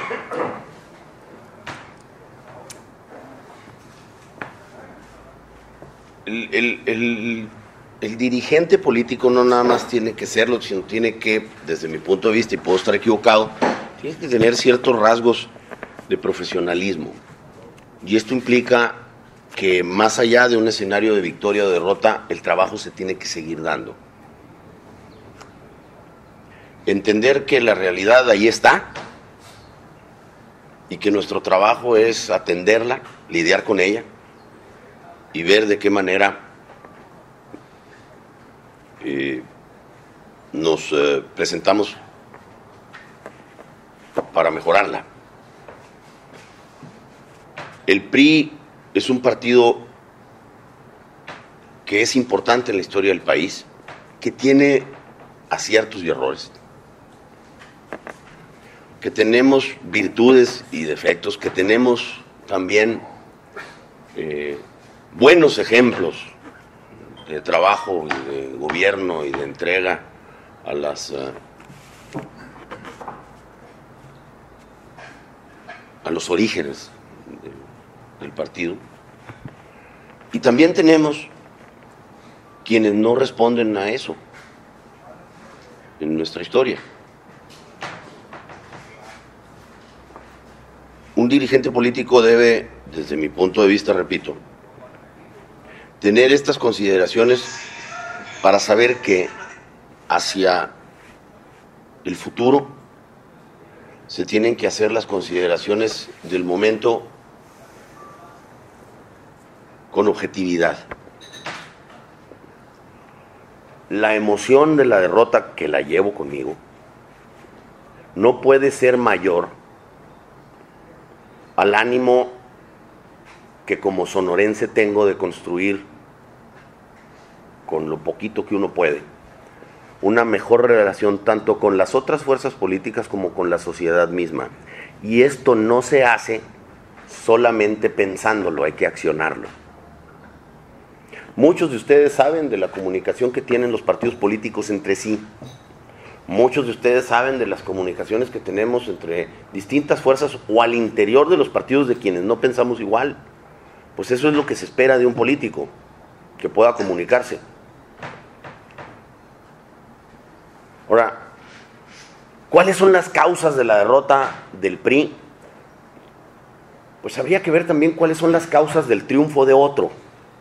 El, el, el, el dirigente político no nada más tiene que serlo, sino tiene que, desde mi punto de vista, y puedo estar equivocado, tiene que tener ciertos rasgos de profesionalismo. Y esto implica que más allá de un escenario de victoria o derrota, el trabajo se tiene que seguir dando. Entender que la realidad ahí está y que nuestro trabajo es atenderla, lidiar con ella, y ver de qué manera eh, nos eh, presentamos para mejorarla. El P R I es un partido que es importante en la historia del país, que tiene aciertos y errores, que tenemos virtudes y defectos, que tenemos también eh, buenos ejemplos de trabajo y de gobierno y de entrega a las uh, a los orígenes de, del partido. Y también tenemos quienes no responden a eso en nuestra historia. Un dirigente político debe, desde mi punto de vista, repito, tener estas consideraciones para saber que hacia el futuro se tienen que hacer las consideraciones del momento con objetividad. La emoción de la derrota, que la llevo conmigo, no puede ser mayor al ánimo que como sonorense tengo de construir, con lo poquito que uno puede, una mejor relación tanto con las otras fuerzas políticas como con la sociedad misma. Y esto no se hace solamente pensándolo, hay que accionarlo. Muchos de ustedes saben de la comunicación que tienen los partidos políticos entre sí. Muchos de ustedes saben de las comunicaciones que tenemos entre distintas fuerzas o al interior de los partidos de quienes no pensamos igual. Pues eso es lo que se espera de un político, que pueda comunicarse. Ahora, ¿cuáles son las causas de la derrota del P R I? Pues habría que ver también cuáles son las causas del triunfo de otro,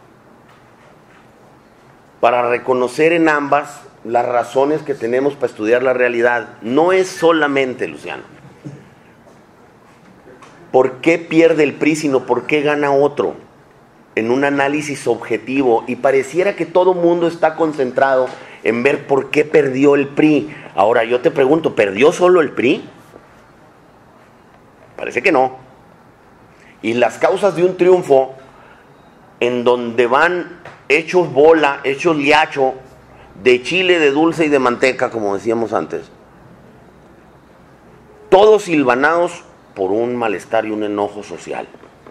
para reconocer en ambas las razones que tenemos para estudiar la realidad. No es solamente, Luciano, ¿por qué pierde el P R I, sino por qué gana otro? En un análisis objetivo, y pareciera que todo mundo está concentrado en ver por qué perdió el P R I. Ahora yo te pregunto, ¿perdió solo el P R I? Parece que no. Y las causas de un triunfo en donde van hechos bola, hechos liacho, de chile, de dulce y de manteca, como decíamos antes, todos silvanados por un malestar y un enojo social.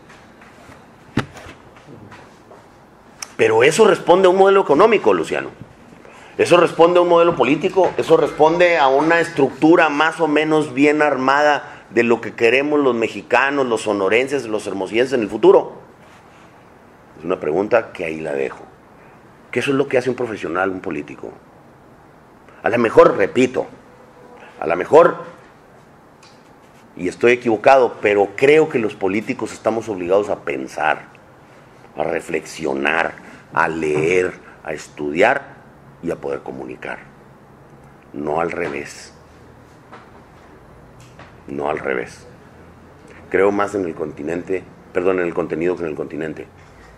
Pero eso responde a un modelo económico, Luciano. Eso responde a un modelo político, eso responde a una estructura más o menos bien armada de lo que queremos los mexicanos, los sonorenses, los hermosillenses en el futuro. Es una pregunta que ahí la dejo. Que eso es lo que hace un profesional, un político. A lo mejor, repito, a lo mejor, y estoy equivocado, pero creo que los políticos estamos obligados a pensar, a reflexionar, a leer, a estudiar y a poder comunicar. No al revés. No al revés. Creo más en el continente, perdón, en el contenido que en el continente.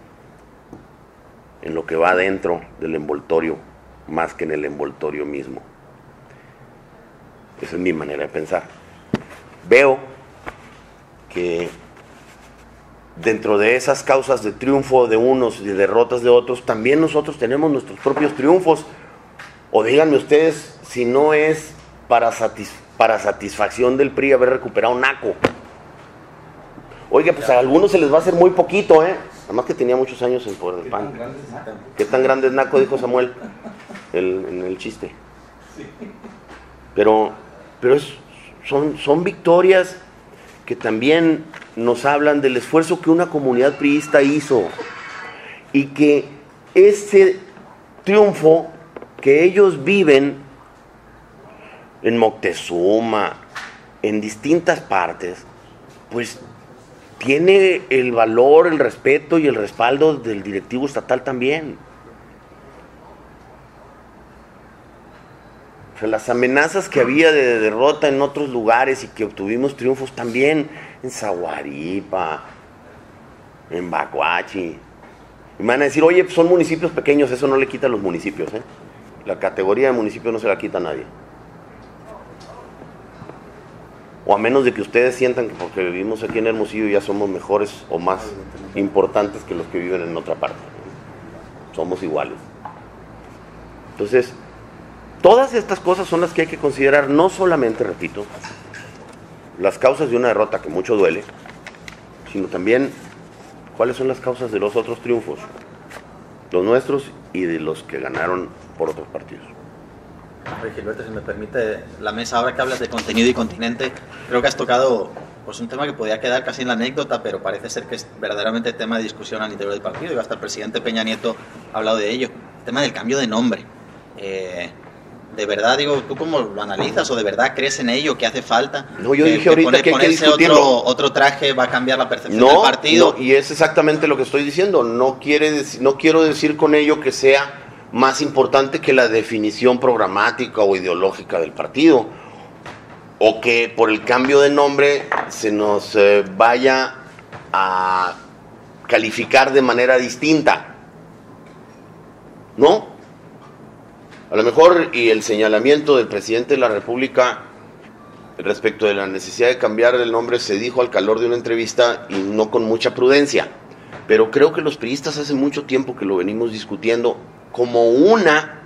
En lo que va dentro del envoltorio, más que en el envoltorio mismo. Esa es mi manera de pensar. Veo que dentro de esas causas de triunfo de unos y de derrotas de otros, también nosotros tenemos nuestros propios triunfos. O díganme ustedes si no es para, satis para satisfacción del P R I haber recuperado Naco. Oiga, pues a algunos se les va a hacer muy poquito, ¿eh? Además que tenía muchos años en poder del P A N. ¿Qué tan grande es Naco? Dijo Samuel el, en el chiste. Pero, pero es, son, son victorias que también nos hablan del esfuerzo que una comunidad priista hizo y que ese triunfo que ellos viven en Moctezuma, en distintas partes, pues tiene el valor, el respeto y el respaldo del directivo estatal también. O sea, las amenazas que había de derrota en otros lugares y que obtuvimos triunfos también en Zaguaripa, en Bacuachi. Y me van a decir, oye, pues son municipios pequeños, eso no le quita a los municipios, ¿eh? La categoría de municipio no se la quita a nadie. O a menos de que ustedes sientan que porque vivimos aquí en Hermosillo ya somos mejores o más importantes que los que viven en otra parte. Somos iguales. Entonces, todas estas cosas son las que hay que considerar, no solamente, repito, las causas de una derrota que mucho duele, sino también cuáles son las causas de los otros triunfos, los nuestros y de los que ganaron por otros partidos. Gilberto, si me permite, la mesa, ahora que hablas de contenido y continente, creo que has tocado pues, un tema que podía quedar casi en la anécdota, pero parece ser que es verdaderamente tema de discusión al interior del partido, y hasta el presidente Peña Nieto ha hablado de ello, el tema del cambio de nombre. Eh, de verdad, digo, ¿tú cómo lo analizas o de verdad crees en ello, que hace falta? No, yo que, dije ahorita poner, que hay que discutirlo. Otro, otro traje va a cambiar la percepción no, del partido. No, y es exactamente lo que estoy diciendo. No, quiere, no quiero decir con ello que sea más importante que la definición programática o ideológica del partido, o que por el cambio de nombre se nos eh, vaya a calificar de manera distinta. ¿No? A lo mejor, y el señalamiento del presidente de la República respecto de la necesidad de cambiar el nombre se dijo al calor de una entrevista y no con mucha prudencia, pero creo que los priistas hace mucho tiempo que lo venimos discutiendo como una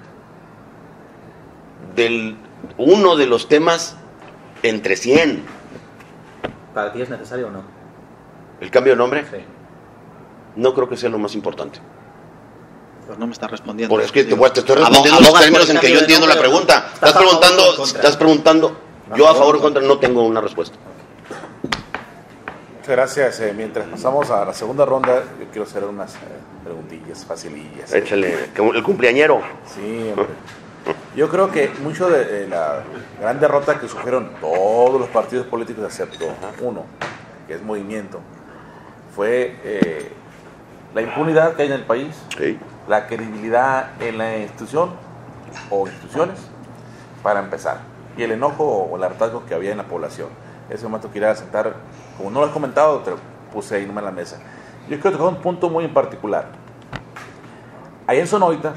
del, uno de los temas entre cien. ¿Para ti es necesario o no? ¿El cambio de nombre? Sí. No creo que sea lo más importante. Pues no me está respondiendo. Por es que te, te estoy respondiendo en los términos en que yo entiendo la pregunta. Estás preguntando, estás preguntando, yo a favor o contra, no tengo una respuesta. Muchas gracias. Eh, mientras pasamos a la segunda ronda, yo quiero hacer unas eh, preguntillas facilillas. Échale, el cumpleañero. Sí, hombre. Yo creo que mucho de, de la gran derrota que sufrieron todos los partidos políticos, excepto uno, que es Movimiento, fue eh, la impunidad que hay en el país, sí. La credibilidad en la institución o instituciones, para empezar, y el enojo o el hartazgo que había en la población. Ese momento quería sentar, como no lo has comentado, te lo puse ahí en la mesa. Yo quiero tocar un punto muy en particular. Ahí en Sonoita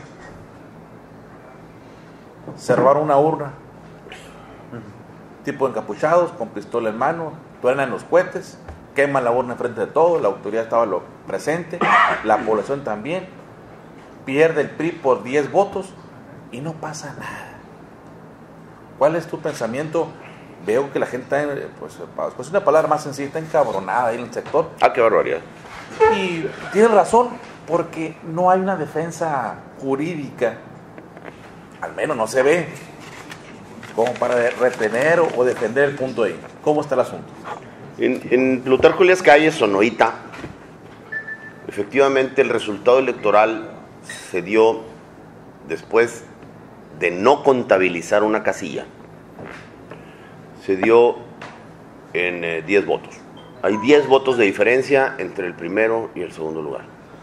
se robaron una urna, tipo encapuchados, con pistola en mano, truenan los cohetes, queman la urna enfrente de todos, la autoridad estaba lo presente, la población también, pierde el P R I por diez votos y no pasa nada. ¿Cuál es tu pensamiento? Veo que la gente está, pues, pues una palabra más sencilla, está encabronada ahí en el sector. Ah, qué barbaridad. Y tiene razón, porque no hay una defensa jurídica, al menos no se ve, como para retener o defender el punto ahí. ¿Cómo está el asunto? En, en Plutarco Elías Calles, Sonoita, efectivamente el resultado electoral se dio después de no contabilizar una casilla. Se dio en eh, diez votos. Hay diez votos de diferencia entre el primero y el segundo lugar.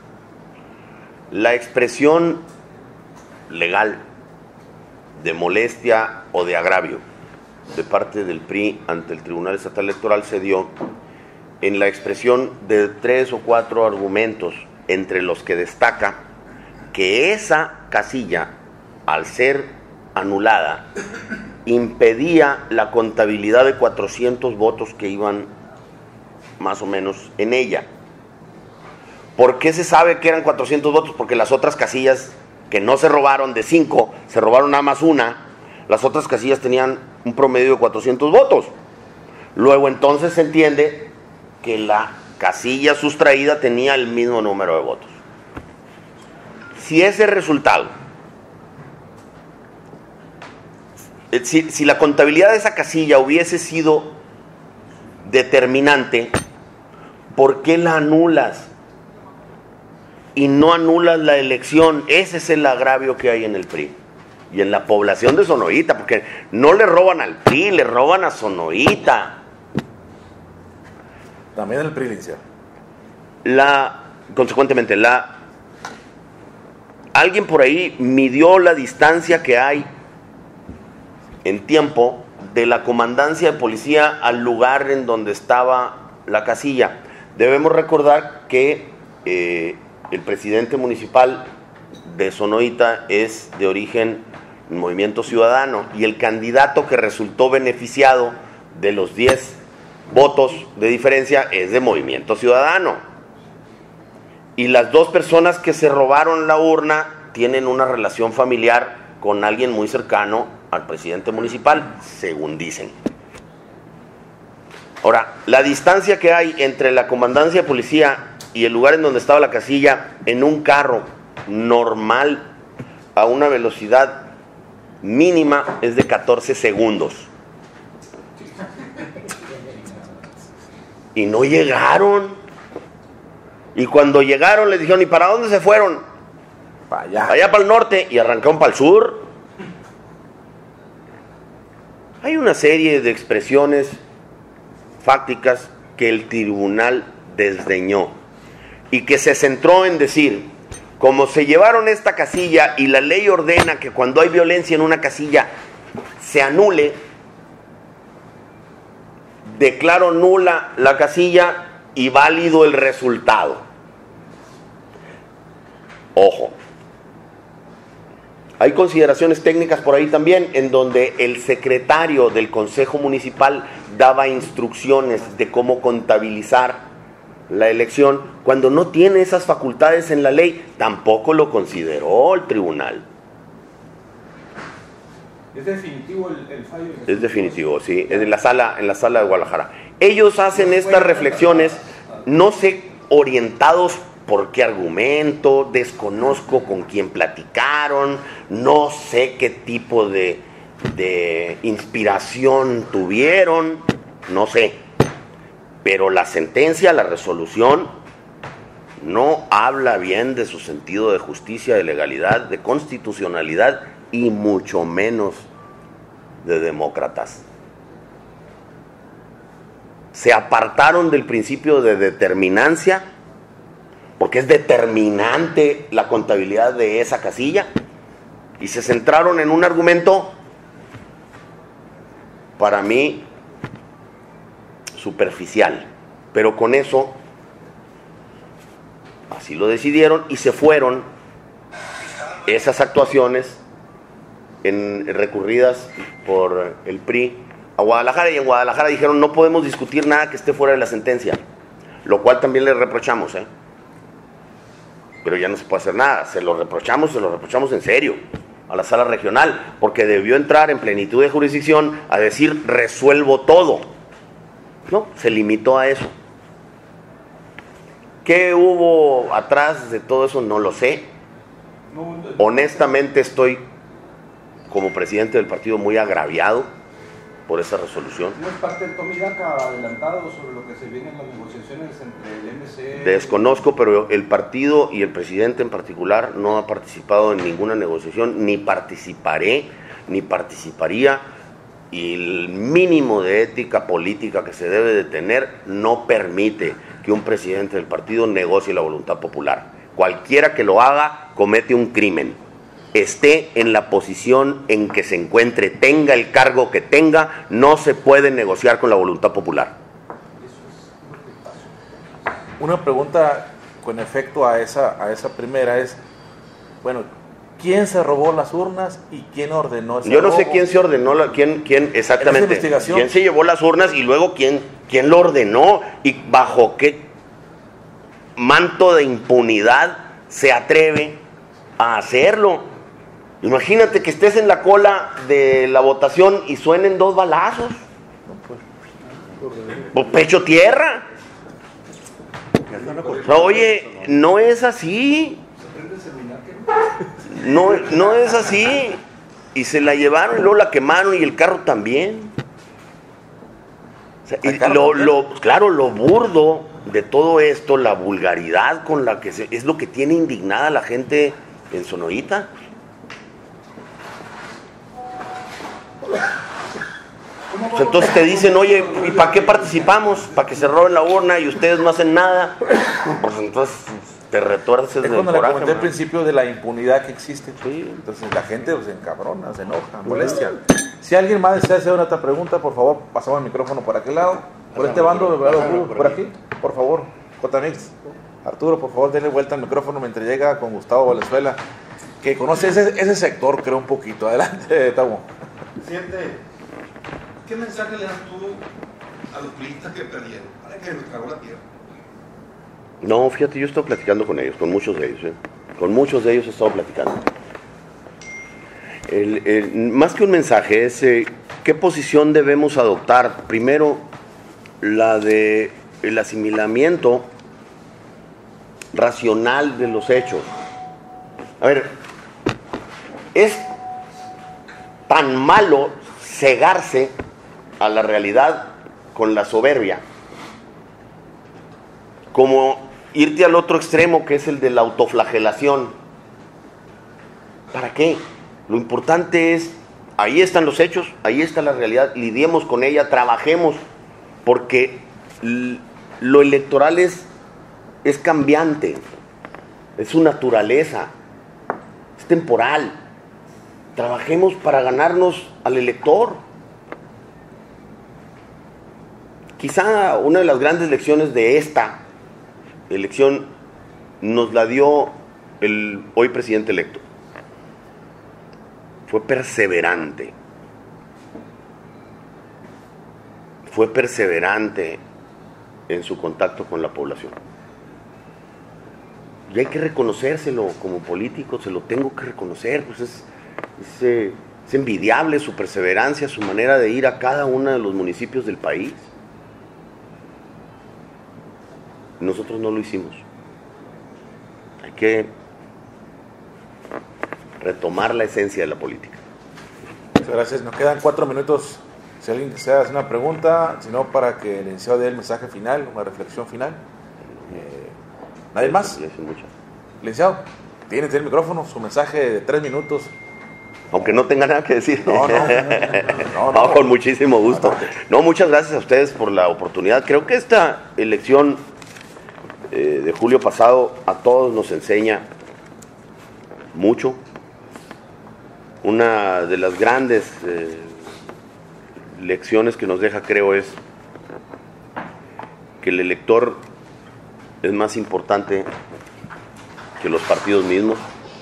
La expresión legal de molestia o de agravio de parte del P R I ante el Tribunal Estatal Electoral se dio en la expresión de tres o cuatro argumentos, entre los que destaca que esa casilla, al ser anulada, impedía la contabilidad de cuatrocientos votos que iban más o menos en ella. ¿Por qué se sabe que eran cuatrocientos votos? Porque las otras casillas que no se robaron de cinco, se robaron nada más una, las otras casillas tenían un promedio de cuatrocientos votos. Luego entonces se entiende que la casilla sustraída tenía el mismo número de votos. Si ese resultado, si, si la contabilidad de esa casilla hubiese sido determinante, ¿por qué la anulas? Y no anulas la elección. Ese es el agravio que hay en el P R I y en la población de Sonoita, porque no le roban al P R I, le roban a Sonoita. También el P R I licenciado. La, consecuentemente, la alguien por ahí midió la distancia que hay en tiempo de la comandancia de policía al lugar en donde estaba la casilla. Debemos recordar que eh, el presidente municipal de Sonoita es de origen Movimiento Ciudadano y el candidato que resultó beneficiado de los diez votos de diferencia es de Movimiento Ciudadano. Y las dos personas que se robaron la urna tienen una relación familiar con alguien muy cercano al presidente municipal, según dicen. Ahora, la distancia que hay entre la comandancia de policía y el lugar en donde estaba la casilla, en un carro normal a una velocidad mínima, es de catorce segundos. Y no llegaron. Y cuando llegaron les dijeron, ¿y para dónde se fueron? Para allá. Allá para el norte, y arrancaron para el sur. Hay una serie de expresiones fácticas que el tribunal desdeñó y que se centró en decir, como se llevaron esta casilla y la ley ordena que cuando hay violencia en una casilla se anule, declaro nula la casilla y válido el resultado. Ojo, hay consideraciones técnicas por ahí también, en donde el secretario del Consejo Municipal daba instrucciones de cómo contabilizar la elección, cuando no tiene esas facultades en la ley. Tampoco lo consideró el tribunal. ¿Es definitivo el, el fallo? Es definitivo, sí, en la sala, en la sala de Guadalajara. Ellos hacen estas reflexiones no sé orientados por qué argumento, desconozco con quién platicaron, no sé qué tipo de, de inspiración tuvieron, no sé. Pero la sentencia, la resolución, no habla bien de su sentido de justicia, de legalidad, de constitucionalidad y mucho menos de demócratas. Se apartaron del principio de determinancia, porque es determinante la contabilidad de esa casilla, y se centraron en un argumento, para mí, superficial, pero con eso así lo decidieron y se fueron esas actuaciones en, recurridas por el P R I a Guadalajara, y en Guadalajara dijeron no podemos discutir nada que esté fuera de la sentencia, lo cual también le reprochamos, ¿eh? Pero ya no se puede hacer nada, se lo reprochamos, se lo reprochamos en serio a la sala regional, porque debió entrar en plenitud de jurisdicción a decir resuelvo todo. No, se limitó a eso. ¿Qué hubo atrás de todo eso? No lo sé. Honestamente estoy, como presidente del partido, muy agraviado por esa resolución. ¿No es parte del Tomidaca adelantado sobre lo que se viene en las negociaciones entre el M C? Desconozco, pero el partido y el presidente en particular no ha participado en ninguna negociación, ni participaré, ni participaría, y el mínimo de ética política que se debe de tener no permite que un presidente del partido negocie la voluntad popular. Cualquiera que lo haga comete un crimen, esté en la posición en que se encuentre, tenga el cargo que tenga, no se puede negociar con la voluntad popular. Una pregunta con efecto a esa, a esa primera es, bueno, ¿quién se robó las urnas y quién ordenó ese Yo no sé robo? quién se ordenó, la, quién, quién exactamente, investigación? quién se llevó las urnas y luego quién, quién lo ordenó y bajo qué manto de impunidad se atreve a hacerlo. Imagínate que estés en la cola de la votación y suenen dos balazos. Pues pecho tierra. Oye, no es así. No, no es así. Y se la llevaron y luego la quemaron y el carro también. O sea, y lo, lo, claro, lo burdo de todo esto, la vulgaridad con la que se, es lo que tiene indignada a la gente en Sonorita. Pues entonces te dicen, oye, ¿y para qué participamos? ¿Para que se roben la urna y ustedes no hacen nada? Pues entonces te retuerces es del cuando coraje. le comenté ¿no? el principio de la impunidad que existe. Sí. Entonces la gente se encabrona, se enoja, molestia. Si alguien más desea hacer una otra pregunta, por favor, pasamos el micrófono por aquel lado. Por este bando, por, por aquí, por favor. Cotamix. Arturo, por favor, denle vuelta al micrófono mientras llega con Gustavo Valenzuela, que conoce ese, ese sector, creo, un poquito. Adelante, Tabo. Presidente, ¿qué mensaje le das tú a los turistas que perdieron? Ahora que nos tragó la tierra. No, fíjate, yo he estado platicando con ellos, con muchos de ellos. ¿eh? Con muchos de ellos he estado platicando. El, el, más que un mensaje, es eh, qué posición debemos adoptar. Primero, la de el asimilamiento racional de los hechos. A ver, es tan malo cegarse a la realidad con la soberbia como irte al otro extremo, que es el de la autoflagelación. ¿Para qué? Lo importante es, ahí están los hechos, ahí está la realidad, lidiemos con ella, trabajemos, porque lo electoral es, es cambiante, es su naturaleza, es temporal. Trabajemos para ganarnos al elector. Quizá una de las grandes lecciones de esta elección nos la dio el hoy presidente electo. Fue perseverante. Fue perseverante en su contacto con la población. Y hay que reconocérselo como político, se lo tengo que reconocer, pues es, es, eh, es envidiable su perseverancia, su manera de ir a cada uno de los municipios del país. Nosotros no lo hicimos. Hay que retomar la esencia de la política. Muchas gracias. Nos quedan cuatro minutos. Si alguien desea hacer una pregunta, si no, para que el licenciado dé el mensaje final, una reflexión final. Eh, ¿Nadie más? Licenciado, tiene el micrófono, su mensaje de tres minutos. Aunque no tenga nada que decir. No, no, no, no, no, con muchísimo gusto. No, muchas gracias a ustedes por la oportunidad. Creo que esta elección eh, de julio pasado a todos nos enseña mucho. Una de las grandes eh, lecciones que nos deja, creo, es que el elector es más importante que los partidos mismos,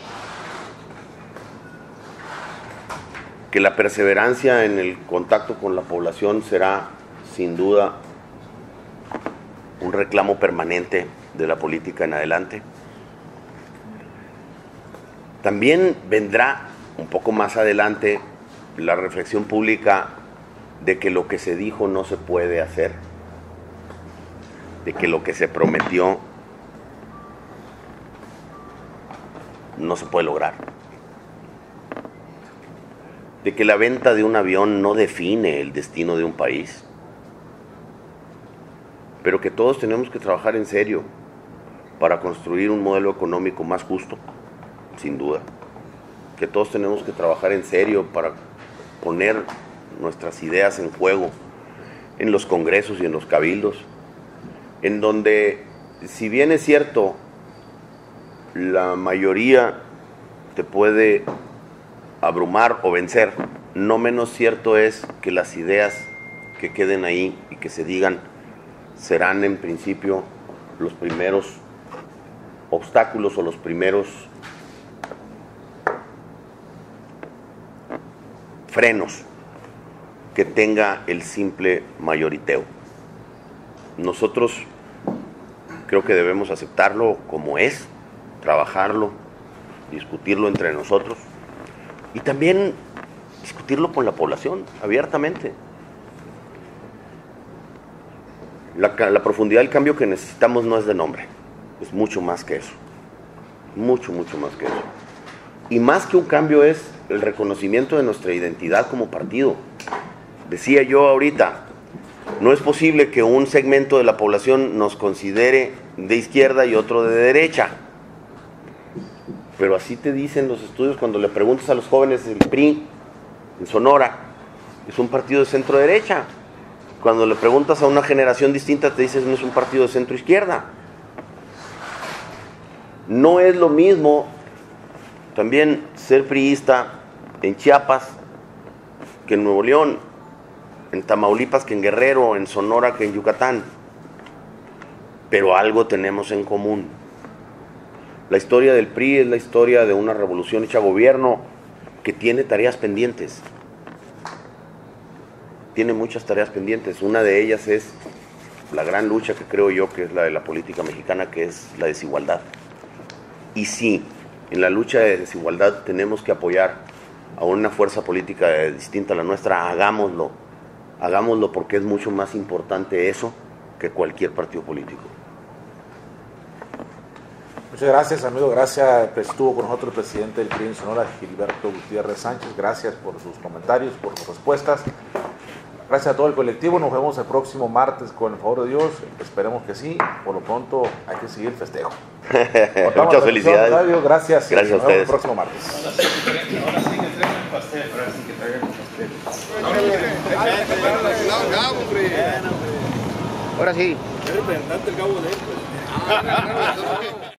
que la perseverancia en el contacto con la población será, sin duda, un reclamo permanente de la política en adelante. También vendrá un poco más adelante la reflexión pública de que lo que se dijo no se puede hacer, de que lo que se prometió no se puede lograr, de que la venta de un avión no define el destino de un país, pero que todos tenemos que trabajar en serio para construir un modelo económico más justo, sin duda, que todos tenemos que trabajar en serio para poner nuestras ideas en juego en los congresos y en los cabildos, en donde, si bien es cierto, la mayoría te puede abrumar o vencer, no menos cierto es que las ideas que queden ahí y que se digan serán en principio los primeros obstáculos o los primeros frenos que tenga el simple mayoriteo. Nosotros creo que debemos aceptarlo como es, trabajarlo, discutirlo entre nosotros y también discutirlo con la población abiertamente. La, la profundidad del cambio que necesitamos no es de nombre, es mucho más que eso, mucho, mucho más que eso. Y más que un cambio es el reconocimiento de nuestra identidad como partido. Decía yo ahorita, no es posible que un segmento de la población nos considere de izquierda y otro de derecha. Pero así te dicen los estudios cuando le preguntas a los jóvenes del P R I en Sonora, es un partido de centro derecha. Cuando le preguntas a una generación distinta te dicen no es un partido de centro izquierda. No es lo mismo también ser priista en Chiapas que en Nuevo León, en Tamaulipas que en Guerrero, en Sonora que en Yucatán. Pero algo tenemos en común. La historia del P R I es la historia de una revolución hecha gobierno que tiene tareas pendientes. Tiene muchas tareas pendientes. Una de ellas es la gran lucha que creo yo que es la de la política mexicana, que es la desigualdad. Y sí, en la lucha de desigualdad tenemos que apoyar a una fuerza política distinta a la nuestra. Hagámoslo, hagámoslo porque es mucho más importante eso que cualquier partido político. Muchas gracias, amigo. Gracias. Estuvo con nosotros el presidente del P R I en Sonora, Gilberto Gutiérrez Sánchez. Gracias por sus comentarios, por sus respuestas. Gracias a todo el colectivo. Nos vemos el próximo martes con el favor de Dios. Esperemos que sí. Por lo pronto hay que seguir el festejo. Muchas felicidades. Radio. Gracias. Gracias a Nos vemos ustedes. el próximo martes. Ahora sí que traigan el pastel. Ahora sí que traigan el pastel. Ahora sí. El representante del Cabo de él, pues.